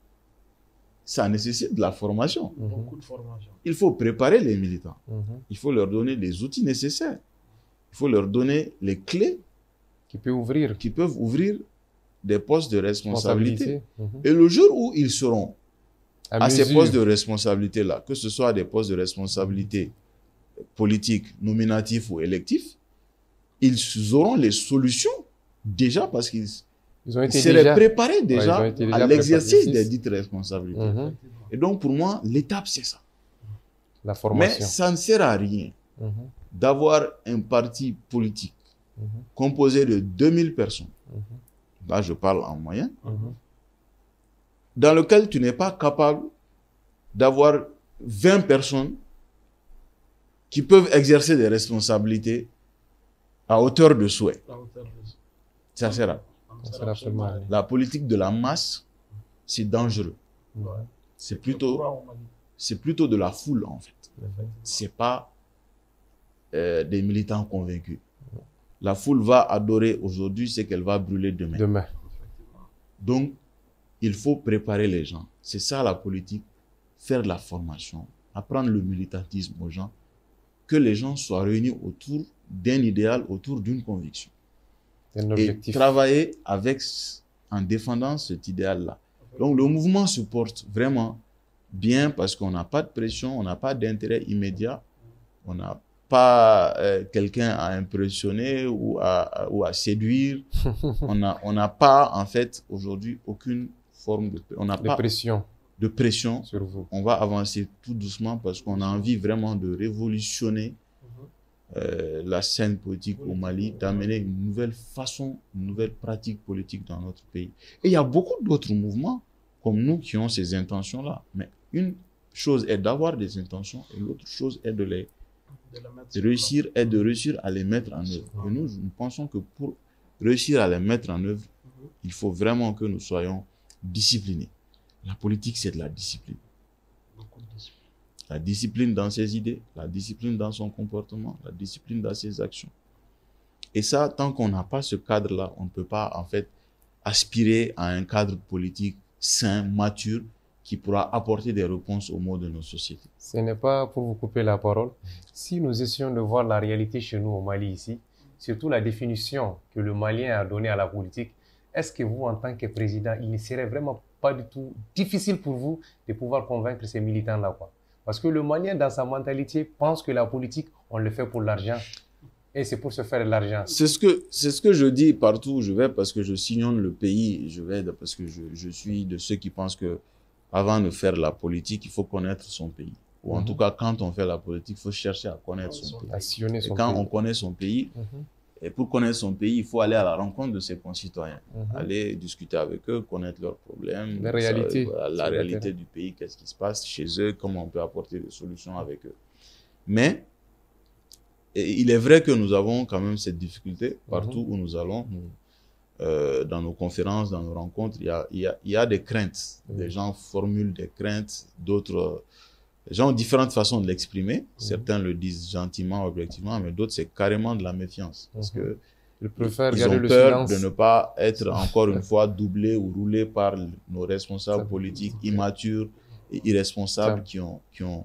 ça nécessite de la formation. Beaucoup de formation. Il faut préparer les militants. Il faut leur donner les outils nécessaires. Il faut leur donner les clés qui peuvent ouvrir des postes de responsabilité. Et le jour où ils seront à ces postes de responsabilité-là, que ce soit des postes de responsabilité politiques, nominatifs ou électifs, ils auront les solutions déjà parce qu'ils seraient préparés déjà à l'exercice des dites responsabilités. Et donc, pour moi, l'étape, c'est ça. La formation. Mais ça ne sert à rien d'avoir un parti politique composé de 2000 personnes. Là, je parle en moyenne. Dans lequel tu n'es pas capable d'avoir 20 personnes qui peuvent exercer des responsabilités à hauteur de souhait. Ça sert à rien. La politique de la masse, c'est dangereux. C'est plutôt de la foule, en fait. C'est pas des militants convaincus. La foule va adorer aujourd'hui ce qu'elle va brûler demain. Donc, il faut préparer les gens. C'est ça la politique. Faire de la formation, apprendre le militantisme aux gens, que les gens soient réunis autour d'un idéal, autour d'une conviction. Et travailler en défendant cet idéal-là. Donc, le mouvement se porte vraiment bien parce qu'on n'a pas de pression, on n'a pas d'intérêt immédiat, on n'a pas quelqu'un à impressionner ou à séduire. On n'a pas, en fait, aujourd'hui, aucune forme de pression sur vous. On va avancer tout doucement parce qu'on a envie vraiment de révolutionner la scène politique au Mali, d'amener une nouvelle façon, une nouvelle pratique politique dans notre pays. Et il y a beaucoup d'autres mouvements comme nous qui ont ces intentions-là. Mais une chose est d'avoir des intentions et l'autre chose est de réussir à les mettre en œuvre. Et nous pensons que pour réussir à les mettre en œuvre, il faut vraiment que nous soyons disciplinés. La politique, c'est de la discipline. La discipline dans ses idées, la discipline dans son comportement, la discipline dans ses actions. Et ça, tant qu'on n'a pas ce cadre-là, on ne peut pas, en fait, aspirer à un cadre politique sain, mature, qui pourra apporter des réponses aux maux de nos sociétés. Ce n'est pas pour vous couper la parole. Si nous essayons de voir la réalité chez nous au Mali ici, surtout la définition que le Malien a donnée à la politique, est-ce que vous, en tant que président, il ne serait vraiment pas du tout difficile pour vous de pouvoir convaincre ces militants-là, quoi? Parce que le Malien, dans sa mentalité, pense que la politique, on le fait pour l'argent. Et c'est pour se faire de l'argent. C'est ce que je dis partout où je vais, parce que je sillonne le pays. Je vais parce que je suis de ceux qui pensent que avant de faire la politique, il faut connaître son pays. Ou en tout cas, quand on fait la politique, il faut chercher à connaître son pays. À sillonner son Et quand pays. on connaît son pays, et pour connaître son pays, il faut aller à la rencontre de ses concitoyens. Aller discuter avec eux, connaître leurs problèmes. La réalité. La réalité du pays, qu'est-ce qui se passe chez eux, comment on peut apporter des solutions avec eux. Mais, il est vrai que nous avons quand même cette difficulté partout où nous allons. Dans nos conférences, dans nos rencontres, il y a des craintes. Des gens formulent des craintes, d'autres... Les gens ont différentes façons de l'exprimer. Certains le disent gentiment, objectivement, mais d'autres, c'est carrément de la méfiance. Parce que ils ont peur de ne pas être, encore une fois, doublés ou roulés par nos responsables politiques immatures et irresponsables qui ont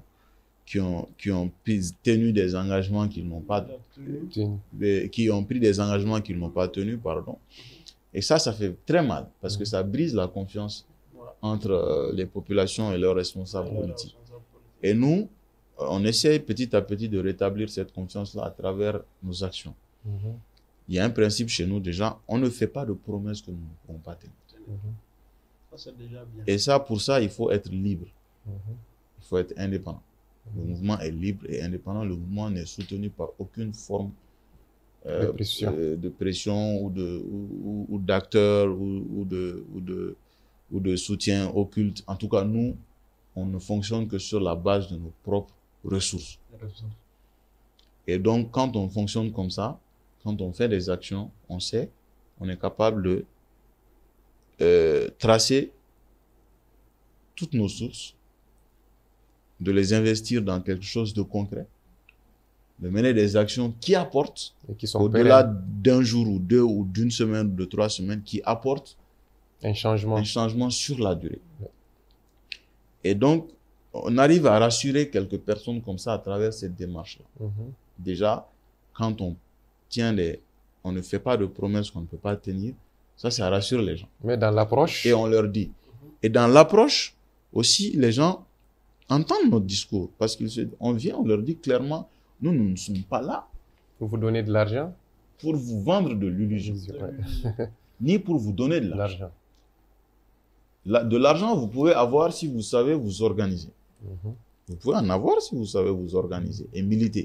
tenu des engagements qu'ils n'ont pas qui ont pris des engagements qu'ils n'ont pas tenus, pardon. Et ça fait très mal parce que ça brise la confiance entre les populations et leurs responsables politiques. Et nous, on essaye petit à petit de rétablir cette confiance-là à travers nos actions. Il y a un principe chez nous déjà, on ne fait pas de promesses que nous ne pouvons pas tenir. Ça, c'est déjà bien. Et ça, pour ça, il faut être libre. Il faut être indépendant. Le mouvement est libre et indépendant. Le mouvement n'est soutenu par aucune forme de pression ou d'acteurs ou de soutien occulte. En tout cas, nous, on ne fonctionne que sur la base de nos propres ressources. Et donc, quand on fonctionne comme ça, quand on fait des actions, on sait, on est capable de tracer toutes nos sources, de les investir dans quelque chose de concret, de mener des actions qui apportent, au-delà d'un jour ou deux, ou d'une semaine ou de 3 semaines, qui apportent un changement sur la durée. Et donc, on arrive à rassurer quelques personnes comme ça à travers cette démarche-là. Déjà, quand on ne fait pas de promesses qu'on ne peut pas tenir, ça rassure les gens. Mais dans l'approche... Et on leur dit. Et dans l'approche, aussi, les gens entendent notre discours. Parce qu'on vient, on leur dit clairement, nous ne sommes pas là. Pour vous donner de l'argent? Pour vous vendre de l'illusion. Ni pour vous donner de l'argent. De l'argent, vous pouvez avoir si vous savez vous organiser. Vous pouvez en avoir si vous savez vous organiser et militer.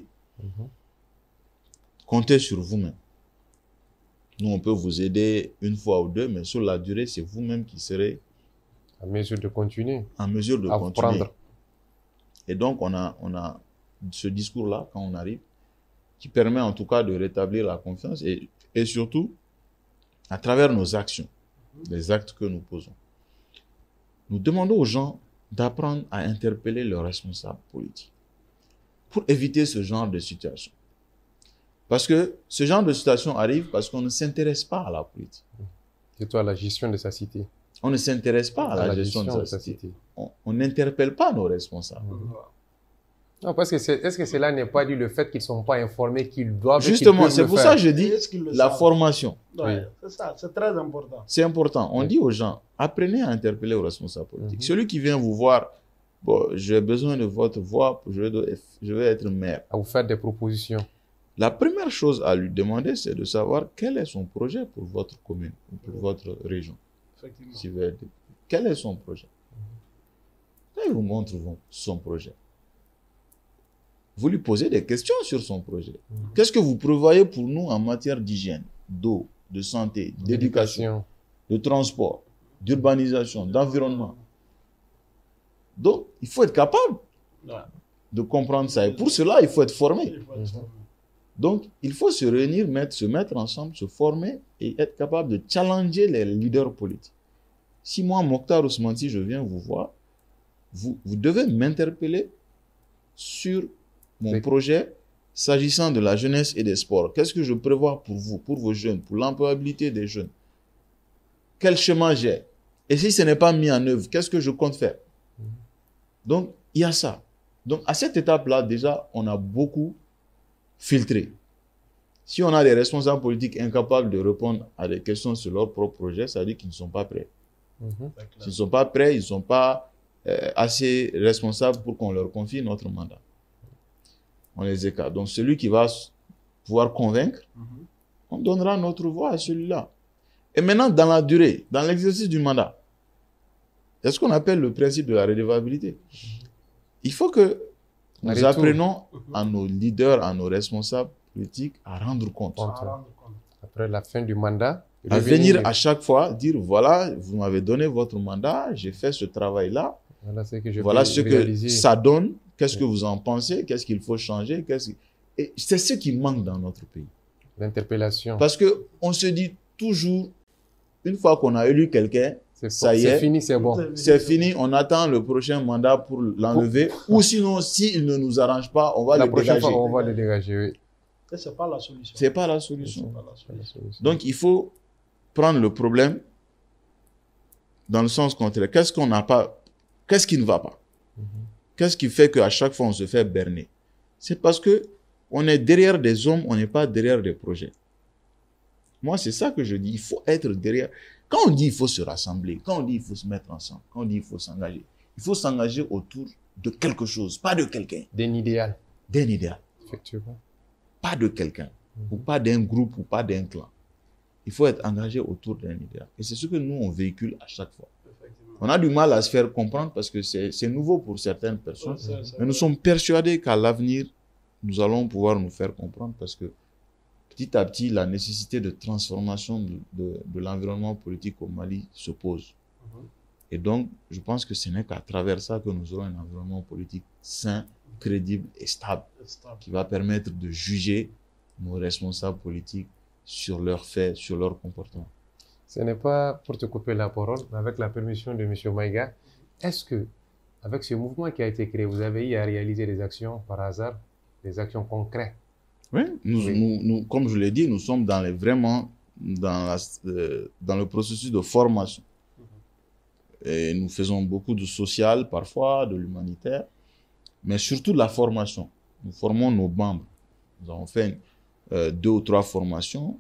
Comptez sur vous-même. Nous, on peut vous aider une fois ou deux, mais sur la durée, c'est vous-même qui serez en mesure de continuer. En mesure de continuer. Et donc, on a ce discours-là, quand on arrive, qui permet en tout cas de rétablir la confiance et surtout, à travers nos actions, les actes que nous posons. Nous demandons aux gens d'apprendre à interpeller leurs responsables politiques pour éviter ce genre de situation. Parce que ce genre de situation arrive parce qu'on ne s'intéresse pas à la politique. Surtout à la gestion de sa cité. On ne s'intéresse pas à la gestion de sa cité. On n'interpelle pas nos responsables. Non, parce que est-ce que cela n'est pas dû le fait qu'ils ne sont pas informés, qu'ils doivent... Justement, c'est pour ça que je dis la formation. Oui. C'est ça, c'est très important. C'est important. On dit aux gens, apprenez à interpeller aux responsables politiques. Celui qui vient vous voir, bon, j'ai besoin de votre voix, je vais être maire. À vous faire des propositions. La première chose à lui demander, c'est de savoir quel est son projet pour votre commune, pour votre région. Effectivement. Quel est son projet? Quand il vous montre son projet, vous lui posez des questions sur son projet. Qu'est-ce que vous prévoyez pour nous en matière d'hygiène, d'eau, de santé, d'éducation, de transport, d'urbanisation, d'environnement? Donc, il faut être capable de comprendre ça. Et pour cela, il faut être formé. Donc, il faut se réunir, se mettre ensemble, se former et être capable de challenger les leaders politiques. Si moi, Mokhtar Ousmane Sy, je viens vous voir, vous devez m'interpeller sur mon projet s'agissant de la jeunesse et des sports. Qu'est-ce que je prévois pour vous, pour vos jeunes, pour l'employabilité des jeunes? Quel chemin j'ai? Et si ce n'est pas mis en œuvre, qu'est-ce que je compte faire? Donc, il y a ça. Donc, à cette étape-là, déjà, on a beaucoup filtré. Si on a des responsables politiques incapables de répondre à des questions sur leur propre projet, ça veut dire qu'ils ne sont pas prêts. S'ils ne sont pas prêts, ils ne sont pas assez responsables pour qu'on leur confie notre mandat. On les écarte. Donc, celui qui va pouvoir convaincre, on donnera notre voix à celui-là. Et maintenant, dans la durée, dans l'exercice du mandat, c'est ce qu'on appelle le principe de la redevabilité. Il faut que nous apprenons à nos leaders, à nos responsables politiques à rendre compte. Après la fin du mandat, à venir à chaque fois dire, voilà, vous m'avez donné votre mandat, j'ai fait ce travail-là, voilà ce que ça donne, qu'est-ce que vous en pensez, qu'est-ce qu'il faut changer, et c'est ce qui manque dans notre pays. L'interpellation. Parce qu'on se dit toujours, une fois qu'on a élu quelqu'un, ça y est, c'est fini, c'est bon. C'est fini, on attend le prochain mandat pour l'enlever, ou sinon, s'il ne nous arrange pas, on va le dégager. La prochaine fois, on va le dégager, oui. Ce n'est pas la solution. C'est pas la solution. Donc, il faut prendre le problème dans le sens contraire. Qu'est-ce qu'on n'a pas? Qu'est-ce qui ne va pas? Qu'est-ce qui fait qu'à chaque fois, on se fait berner? C'est parce que on est derrière des hommes, on n'est pas derrière des projets. Moi, c'est ça que je dis. Il faut être derrière. Quand on dit il faut se rassembler, quand on dit il faut se mettre ensemble, quand on dit il faut s'engager autour de quelque chose, pas de quelqu'un. D'un idéal. D'un idéal. Effectivement. Pas de quelqu'un, ou pas d'un groupe, ou pas d'un clan. Il faut être engagé autour d'un idéal. Et c'est ce que nous, on véhicule à chaque fois. On a du mal à se faire comprendre parce que c'est nouveau pour certaines personnes. Mais nous sommes persuadés qu'à l'avenir, nous allons pouvoir nous faire comprendre parce que petit à petit, la nécessité de transformation de l'environnement politique au Mali se pose. Et donc, je pense que ce n'est qu'à travers ça que nous aurons un environnement politique sain, crédible et stable, qui va permettre de juger nos responsables politiques sur leurs faits, sur leur comportement. Ce n'est pas pour te couper la parole, mais avec la permission de M. Maïga, est-ce que, avec ce mouvement qui a été créé, vous avez eu à réaliser des actions par hasard, des actions concrètes? Oui, nous, comme je l'ai dit, nous sommes vraiment dans le processus de formation. Et nous faisons beaucoup de social parfois, de l'humanitaire, mais surtout de la formation. Nous formons nos membres. Nous avons fait 2 ou 3 formations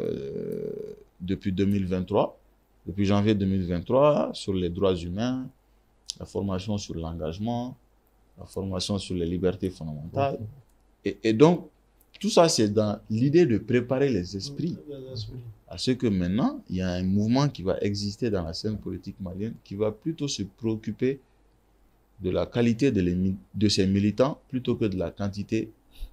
depuis 2023, depuis janvier 2023, sur les droits humains, la formation sur l'engagement, la formation sur les libertés fondamentales. Et donc, tout ça, c'est dans l'idée de préparer les esprits à ce que maintenant, il y a un mouvement qui va exister dans la scène politique malienne qui va plutôt se préoccuper de la qualité de ses militants plutôt que de la quantité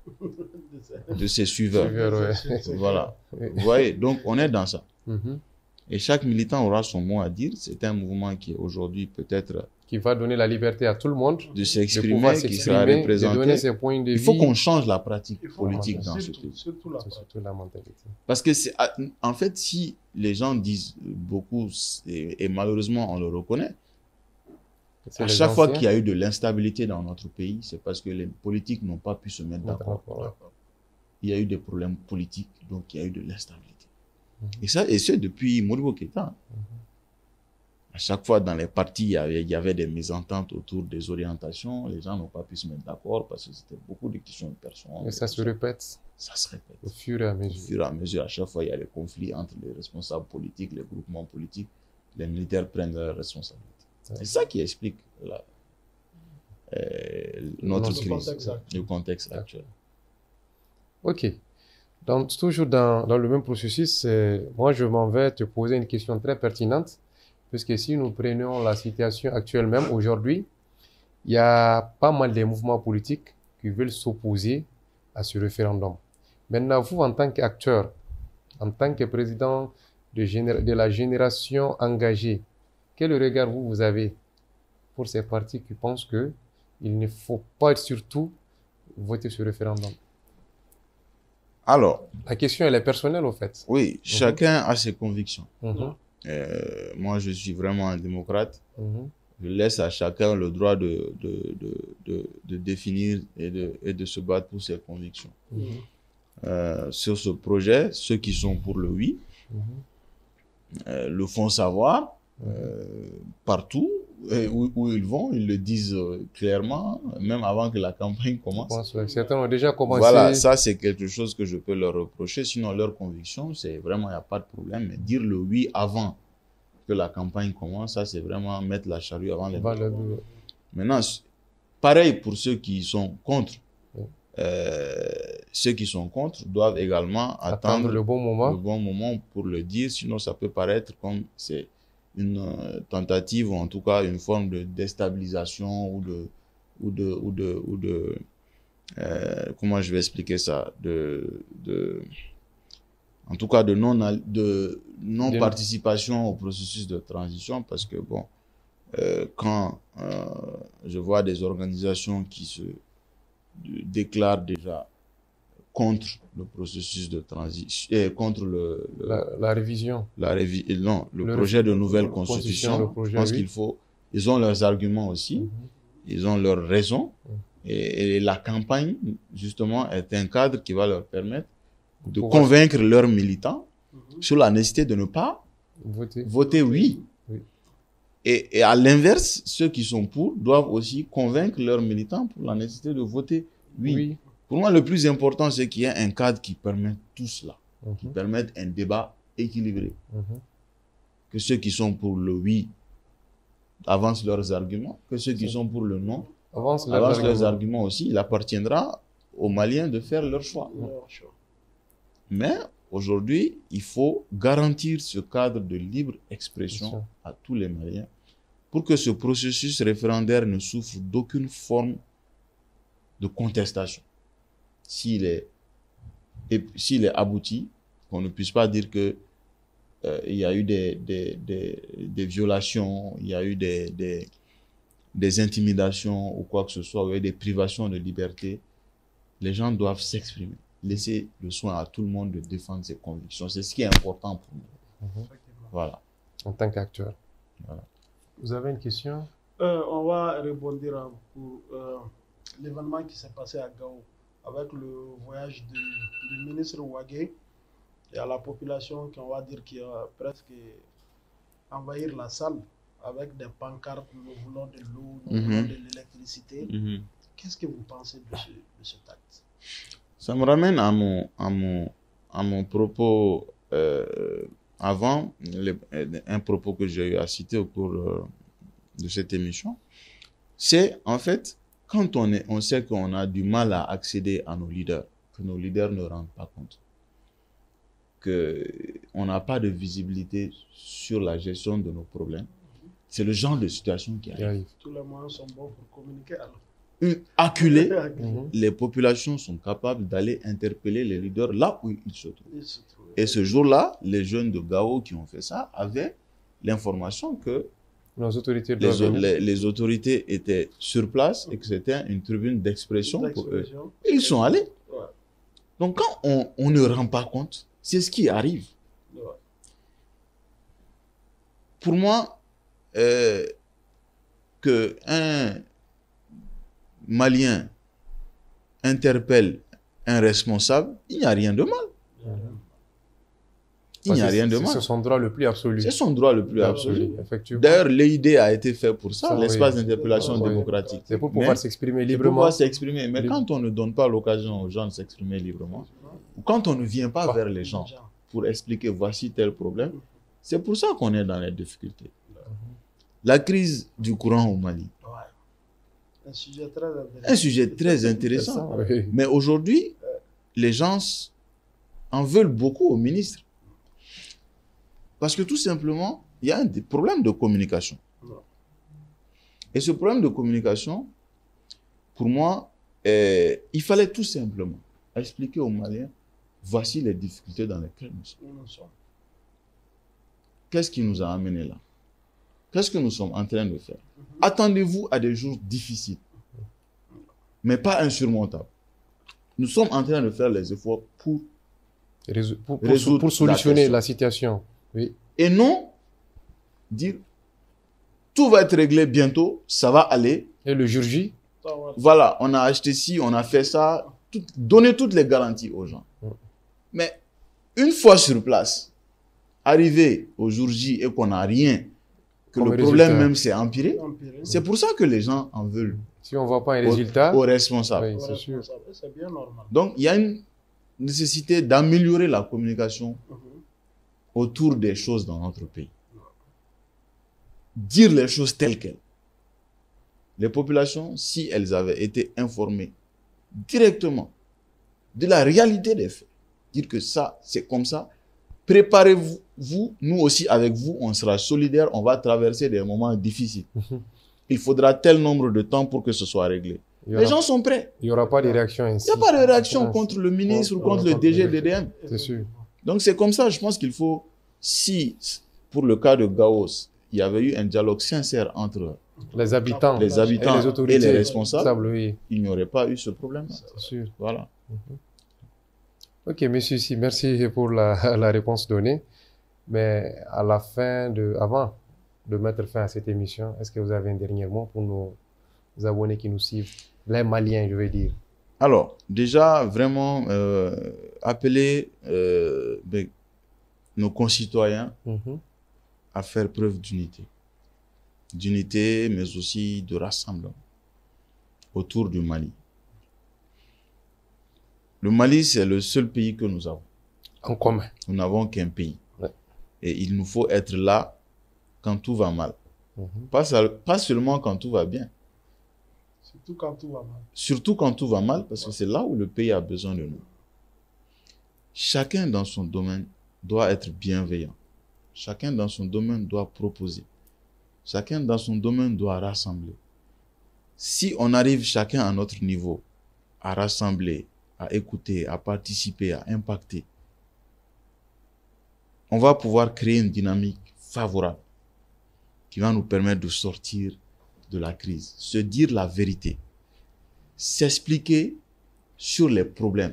de ses suiveurs. Voilà. Vous voyez, donc on est dans ça. Et chaque militant aura son mot à dire. C'est un mouvement qui aujourd'hui peut-être... qui va donner la liberté à tout le monde de s'exprimer, qui sera représenté. De donner ses points de vue. Il faut qu'on change la pratique politique dans ce pays. Surtout la mentalité. Parce que, en fait, si les gens disent beaucoup, et malheureusement on le reconnaît, à chaque fois qu'il y a eu de l'instabilité dans notre pays, c'est parce que les politiques n'ont pas pu se mettre d'accord. Il y a eu des problèmes politiques, donc il y a eu de l'instabilité. Et ce depuis Modibo Keïta. À chaque fois, dans les partis, il y avait des mésententes autour des orientations. Les gens n'ont pas pu se mettre d'accord parce que c'était beaucoup de questions de personnes. Et ça se répète. Ça se répète. Au fur et à mesure. Au fur et à mesure, à chaque fois, il y a des conflits entre les responsables politiques, les groupements politiques. Les militaires prennent leurs responsabilités. C'est ça qui explique notre crise, le contexte actuel. Ok. Donc, toujours dans le même processus, moi, je m'en vais te poser une question très pertinente. Puisque si nous prenons la situation actuelle même, aujourd'hui, il y a pas mal de mouvements politiques qui veulent s'opposer à ce référendum. Maintenant, vous, en tant qu'acteur, en tant que président de la génération engagée, quel regard vous avez pour ces partis qui pensent qu'il ne faut pas surtout voter ce référendum? Alors, la question, elle est personnelle, au fait. Oui, chacun a ses convictions. Moi, je suis vraiment un démocrate. Je laisse à chacun le droit de définir et de se battre pour ses convictions. Sur ce projet, ceux qui sont pour le oui le font savoir partout. Où ils vont, ils le disent clairement, même avant que la campagne commence. Certains ont déjà commencé. Voilà, ça c'est quelque chose que je peux leur reprocher. Sinon, leur conviction, c'est vraiment, il n'y a pas de problème. Mais dire le oui avant que la campagne commence, ça c'est vraiment mettre la charrue avant les bœufs. Maintenant, pareil pour ceux qui sont contre. Ceux qui sont contre doivent également attendre le bon moment pour le dire. Sinon, ça peut paraître comme c'est une tentative ou en tout cas une forme de déstabilisation ou de comment je vais expliquer ça, en tout cas de non participation au processus de transition, parce que bon, quand je vois des organisations qui se déclarent déjà contre le processus de transition, contre la révision. Le projet de nouvelle constitution. Je pense ils ont leurs arguments aussi, ils ont leurs raisons, et la campagne, justement, est un cadre qui va leur permettre de convaincre leurs militants sur la nécessité de ne pas voter oui. Et à l'inverse, ceux qui sont pour doivent aussi convaincre leurs militants pour la nécessité de voter oui. Pour moi, le plus important, c'est qu'il y ait un cadre qui permette tout cela, qui permette un débat équilibré. Que ceux qui sont pour le oui avancent leurs arguments, que ceux qui sont pour le non avancent leurs arguments aussi. Il appartiendra aux Maliens de faire leur choix. Mais aujourd'hui, il faut garantir ce cadre de libre expression à tous les Maliens pour que ce processus référendaire ne souffre d'aucune forme de contestation. S'il est abouti, qu'on ne puisse pas dire que il y a eu des violations, il y a eu des intimidations ou quoi que ce soit, il y a eu des privations de liberté, les gens doivent s'exprimer. Laisser le soin à tout le monde de défendre ses convictions. C'est ce qui est important pour nous. Voilà. En tant qu'acteur. Voilà. Vous avez une question? On va rebondir pour l'événement qui s'est passé à Gao avec le voyage du ministre Ouagué et à la population qui a presque envahir la salle avec des pancartes, nous voulons de l'eau, nous voulons de l'électricité. Qu'est-ce que vous pensez de cet acte? Ça me ramène à mon propos avant, un propos que j'ai eu à citer au cours de cette émission. C'est en fait, quand on sait qu'on a du mal à accéder à nos leaders, que nos leaders ne rendent pas compte, qu'on n'a pas de visibilité sur la gestion de nos problèmes, c'est le genre de situation qui arrive. Tous les moyens sont bons pour communiquer alors. Acculés, les populations sont capables d'aller interpeller les leaders là où ils se trouvent. Et ce jour-là, les jeunes de Gao qui ont fait ça avaient l'information que les autorités étaient sur place et que c'était une tribune d'expression pour eux. Et ils sont allés. Donc quand on ne rend pas compte, c'est ce qui arrive. Pour moi, qu'un Malien interpelle un responsable, il n'y a rien de mal. Il n'y a rien de mal. C'est son droit le plus absolu. C'est son droit le plus absolu. Effectivement. D'ailleurs, l'EID a été fait pour ça, l'espace d'interpellation démocratique. C'est pour pouvoir s'exprimer librement. Pour pouvoir s'exprimer. Mais quand on ne donne pas l'occasion aux gens de s'exprimer librement, ou quand on ne vient pas vers les gens pour expliquer voici tel problème, c'est pour ça qu'on est dans les difficultés. La crise du courant au Mali. Un sujet très intéressant. Mais aujourd'hui, les gens en veulent beaucoup au ministre. Parce que tout simplement, il y a un problème de communication. Et ce problème de communication, pour moi, il fallait tout simplement expliquer aux Maliens, voici les difficultés dans lesquelles nous sommes. Qu'est-ce qui nous a amenés là? Qu'est-ce que nous sommes en train de faire? Attendez-vous à des jours difficiles, mais pas insurmontables. Nous sommes en train de faire les efforts pour solutionner la situation. Oui. Et non dire tout va être réglé bientôt, ça va aller. Et le jour J? Voilà, on a acheté ci, on a fait ça, donner toutes les garanties aux gens. Mais une fois sur place, arriver au jour J et qu'on n'a rien, que le problème même s'est empiré, c'est pour ça que les gens en veulent. Si on ne voit pas un résultat, aux responsables. Oui, c'est sûr. C'est bien normal. Donc, il y a une nécessité d'améliorer la communication autour des choses dans notre pays. Dire les choses telles quelles. Les populations, si elles avaient été informées directement de la réalité des faits, dire que ça, c'est comme ça, préparez-vous, nous aussi avec vous, on sera solidaires, on va traverser des moments difficiles. Il faudra tel nombre de temps pour que ce soit réglé. Les gens sont prêts. Il n'y aura pas de réaction ainsi. Il n'y a pas de réaction contre le ministre ou contre le DG de DDM. C'est sûr. Donc c'est comme ça, je pense qu'il faut, si pour le cas de Gao, il y avait eu un dialogue sincère entre les habitants et les autorités et les responsables, oui. Il n'y aurait pas eu ce problème. C'est sûr. Voilà. Ok, monsieur Si, merci pour la réponse donnée. Mais à la fin avant de mettre fin à cette émission, est-ce que vous avez un dernier mot pour nos abonnés qui nous suivent, les Maliens, je veux dire? Alors, déjà, vraiment, appeler nos concitoyens à faire preuve d'unité. D'unité, mais aussi de rassemblement autour du Mali. Le Mali, c'est le seul pays que nous avons. En commun. Nous n'avons qu'un pays. Ouais. Et il nous faut être là quand tout va mal. Pas seulement quand tout va bien. Surtout quand tout va mal. Surtout quand tout va mal, parce que c'est là où le pays a besoin de nous. Chacun dans son domaine doit être bienveillant. Chacun dans son domaine doit proposer. chacun dans son domaine doit rassembler. Si on arrive chacun à notre niveau à rassembler, à écouter, à participer, à impacter, on va pouvoir créer une dynamique favorable qui va nous permettre de sortir de la crise, se dire la vérité, s'expliquer sur les problèmes,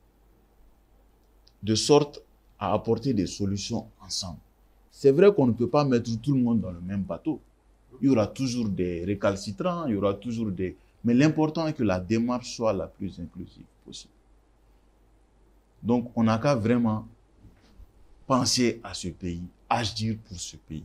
de sorte à apporter des solutions ensemble. C'est vrai qu'on ne peut pas mettre tout le monde dans le même bateau. Il y aura toujours des récalcitrants, il y aura toujours des... Mais l'important est que la démarche soit la plus inclusive possible. Donc, on n'a qu'à vraiment penser à ce pays, agir pour ce pays.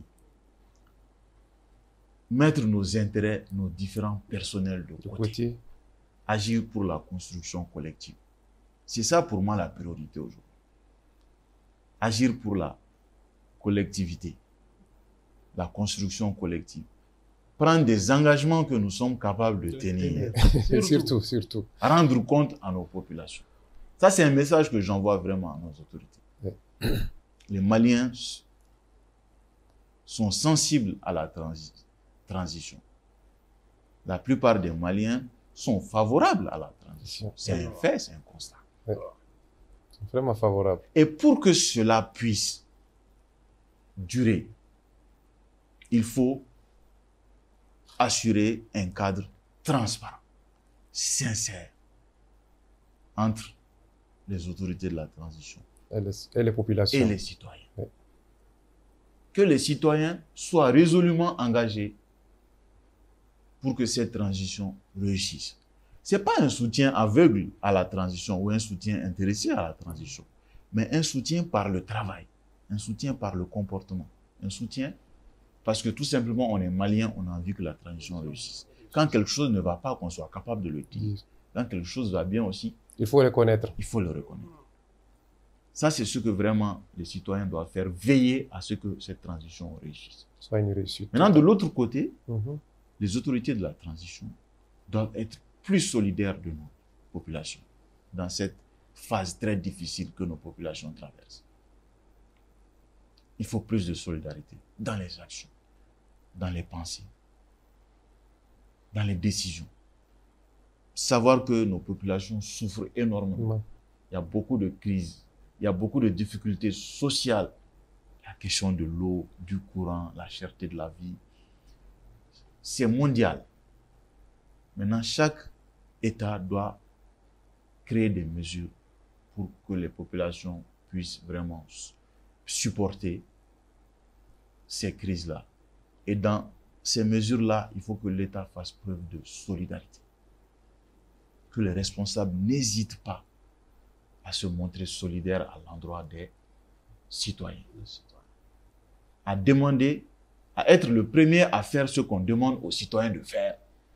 Mettre nos intérêts, nos différents personnels de côté. Agir pour la construction collective. C'est ça pour moi la priorité aujourd'hui. Agir pour la collectivité, la construction collective. Prendre des engagements que nous sommes capables de tenir. Surtout. Rendre compte à nos populations. Ça, c'est un message que j'envoie vraiment à nos autorités. Ouais. Les Maliens sont sensibles à la transition. La plupart des Maliens sont favorables à la transition. C'est un fait, c'est un constat. Ouais. C'est vraiment favorable. Et pour que cela puisse durer, il faut assurer un cadre transparent, sincère, entre les autorités de la transition et les populations. Et les citoyens. Ouais. Que les citoyens soient résolument engagés pour que cette transition réussisse. Ce n'est pas un soutien aveugle à la transition ou un soutien intéressé à la transition, mais un soutien par le travail, un soutien par le comportement, un soutien parce que tout simplement on est malien, on a envie que la transition réussisse. Quand quelque chose ne va pas, qu'on soit capable de le dire. Quand quelque chose va bien aussi, il faut le reconnaître. Il faut le reconnaître. Ça, c'est ce que vraiment les citoyens doivent faire, veiller à ce que cette transition réussisse. Soit une réussite. Maintenant, de l'autre côté, les autorités de la transition doivent être plus solidaires de nos populations dans cette phase très difficile que nos populations traversent. Il faut plus de solidarité dans les actions, dans les pensées, dans les décisions. Savoir que nos populations souffrent énormément. Il y a beaucoup de crises, il y a beaucoup de difficultés sociales. La question de l'eau, du courant, la cherté de la vie, c'est mondial. Maintenant, chaque État doit créer des mesures pour que les populations puissent vraiment supporter ces crises-là. Et dans ces mesures-là, il faut que l'État fasse preuve de solidarité. Que les responsables n'hésitent pas à se montrer solidaires à l'endroit des citoyens. À demander, à être le premier à faire ce qu'on demande aux citoyens de faire.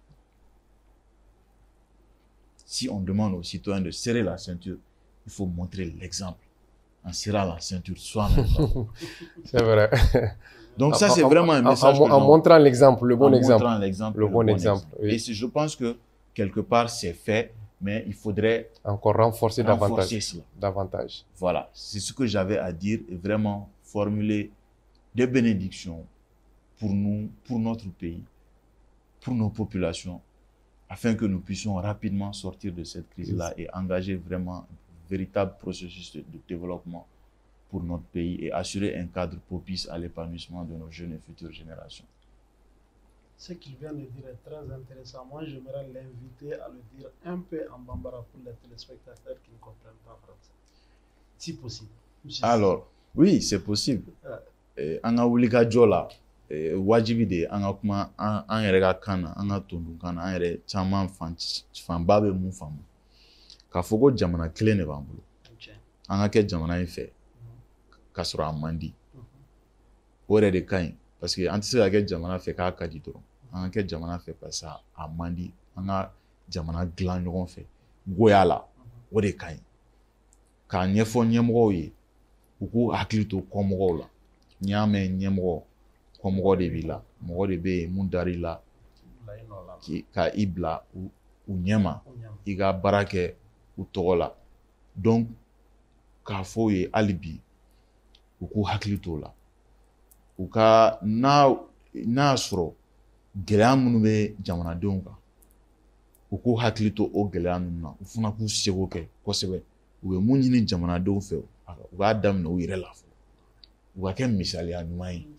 Si on demande aux citoyens de serrer la ceinture, il faut montrer l'exemple en serrant la ceinture soi-même. C'est vrai. Donc ça, c'est vraiment un message. En montrant l'exemple, le bon exemple. En montrant l'exemple, le bon exemple. Oui. Et je pense que quelque part, c'est fait, mais il faudrait encore renforcer cela. Davantage. Voilà, c'est ce que j'avais à dire et vraiment formuler des bénédictions pour nous, pour notre pays, pour nos populations, afin que nous puissions rapidement sortir de cette crise-là et engager vraiment un véritable processus de développement pour notre pays et assurer un cadre propice à l'épanouissement de nos jeunes et futures générations. Ce qu'il vient de dire est très intéressant. Moi, j'aimerais l'inviter à le dire un peu en bambara pour les téléspectateurs qui ne comprennent pas français. Si possible. Alors, oui, c'est possible. Anga wulika jola, wajibi de anga kuma an yɛrɛ ka kan na, an ka tondun kan na, an yɛrɛ caman fanba bɛ mun faamu. K'a fɔ ko jamana kelen de b'an bolo. An ka kɛ jamana in fɛ, k'a sɔrɔ a man di. O yɛrɛ de ka ɲi, parce que an tɛ se ka kɛ jamana fɛ k'a ka di dɔrɔn. An ka kɛ jamana fɛ parce que a man di. An ka jamana dilan ɲɔgɔn fɛ, goya la, o de ka ɲi. K'a ɲɛfɔ ɲɛmɔgɔw ye, u k'u hakili to kɔmɔgɔw la. N'i y'a mɛn ɲɛmɔgɔ, kɔmɔgɔ de b'i la, mɔgɔ de bɛ yen mun dar'i la, ka i bila u ɲɛma, i ka baara kɛ u tɔgɔ la. Donc, k'a fɔ u ye hali bi, u k'u hakili t'o la. U ka, n'a n'a y'a sɔrɔ gɛlɛya minnu bɛ jamanadenw kan u k'u hakili to o gɛlɛya ninnu na u fana k'u seko kɛ kosɛbɛ u bɛ mun ɲini jamanadenw fɛ u b'a daminɛ u yɛrɛ la fɔlɔ u ka kɛ misaliya ɲuman ye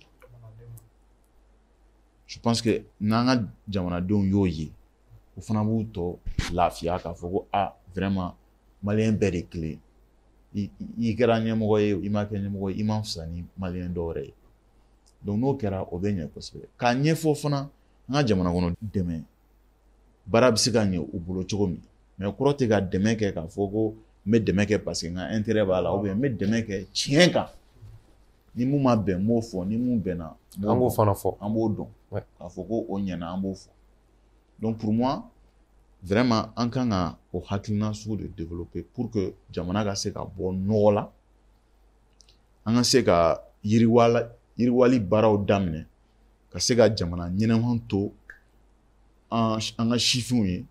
je pense que n'an ka jamanadenw y'o ye u fana b'u tɔ lafiya k'a fɔ ko vraiment maliyɛn bɛɛ de ye kelen i kɛra ɲɛmɔgɔ ye i ma kɛ ɲɛmɔgɔ ye i ma fisa ni maliyɛn dɔw wɛrɛ ye donc n'o kɛra o bɛ ɲɛ kosɛbɛ k'a ɲɛfɔ fana an ka jamana kɔnɔ dɛmɛ baara bɛ se ka ɲɛ u bolo cogo min mais kɔrɔ tɛ ka dɛmɛ kɛ k'a fɔ ko n bɛ dɛmɛ kɛ parce que n ka intérêt b'a la ou bien n bɛ dɛmɛ kɛ tiɲɛ kan ni mun ma bɛn n b'o fɔ ni mun bɛnna an b'o fana fɔ an b'o dɔn k'a fɔ ko o ɲɛna an b'o fɔ donc pour moi vraiment an kan ka o hakilina sugu de développer pour que jamana ka se ka bɔ nɔgɔ la an ka se ka yiriwali baaraw daminɛ ka se ka jamana ɲɛnɛman to an ka sifinw ye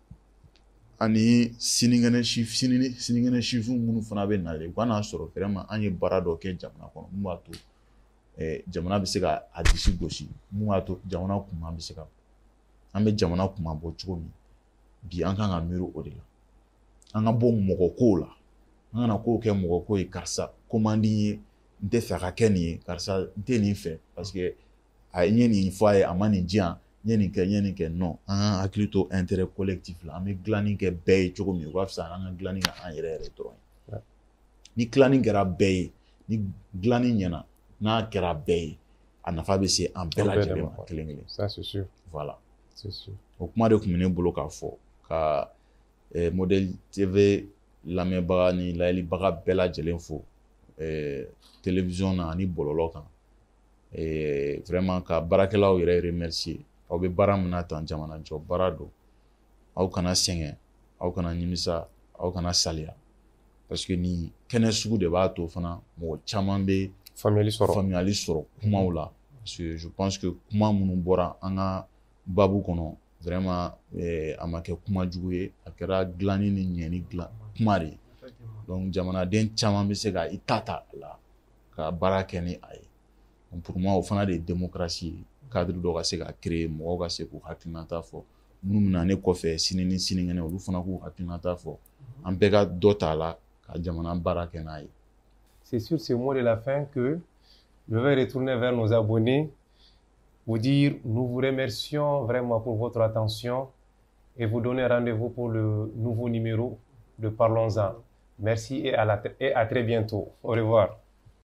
ani sinikɛnɛ sifin minnu fana bɛ nalen u ka n'a sɔrɔ vraiment an ye baara dɔ kɛ jamana kɔnɔ mun b'a to jamana bɛ se ka a disi gosi mun b'a to jamana kuma bɛ se ka an bɛ jamana kuma bɔ cogo min bi an kan ka miiri o de la an ka bɔ mɔgɔkow la an kana kow kɛ mɔgɔko ye karisa ko man di ye n tɛ fɛ ka kɛ nin ye karisa n tɛ nin fɛ parce que n ye nin fɔ a ye a ma nin diyan n ye nin kɛ non an ka hakili to intérêt collectif la an bɛ dilanni kɛ bɛɛ ye cogo min o ka fisa an ka dilanni kɛ an yɛrɛ dɔrɔn ye ni dilanni kɛra bɛɛ ye ni dilanni ɲɛna n'a kɛra bɛɛ ye a nafa bɛ se an bɛɛ lajɛlen ma kelen kelen ça c'est sûr voilà c'est sûr o kuma de tun bɛ ne bolo k'a fɔ ka Modèle TV lamɛnbaga ni layɛlibaga bɛɛ lajɛlen fo télévision na ani bɔlɔlɔ kan vraiment ka baarakɛlaw yɛrɛ remercier aw bɛ baara min na tan jamana jɔ baara don aw kana sɛgɛn aw kana nimisa aw kana saliya parce que ni kɛnɛ sugu de b'a to fana mɔgɔ caman bɛ faamuyali sɔrɔ kumaw la parce que je pense que kuma minnu bɔra an ka babu kɔnɔ vraiment a ma kɛ kuma jugu ye a kɛra dilanni ni ɲɛni kuma de ye donc jamanaden caman bɛ se ka i ta a la ka baara kɛ ni a ye donc pour moi o fana de ye démocratie ye cadre dɔ ka se ka créer mɔgɔw ka se k'u hakilinata fɔ minnu bɛna ne kɔfɛ sini ni sinikɛnɛ olu fana k'u hakilinata fɔ an bɛɛ ka dɔ ta a la ka jamana baara kɛ n'a ye. C'est sur ce mot de la fin que je vais retourner vers nos abonnés, vous dire nous vous remercions vraiment pour votre attention et vous donner rendez-vous pour le nouveau numéro de Parlons-en. Merci et à très bientôt. Au revoir.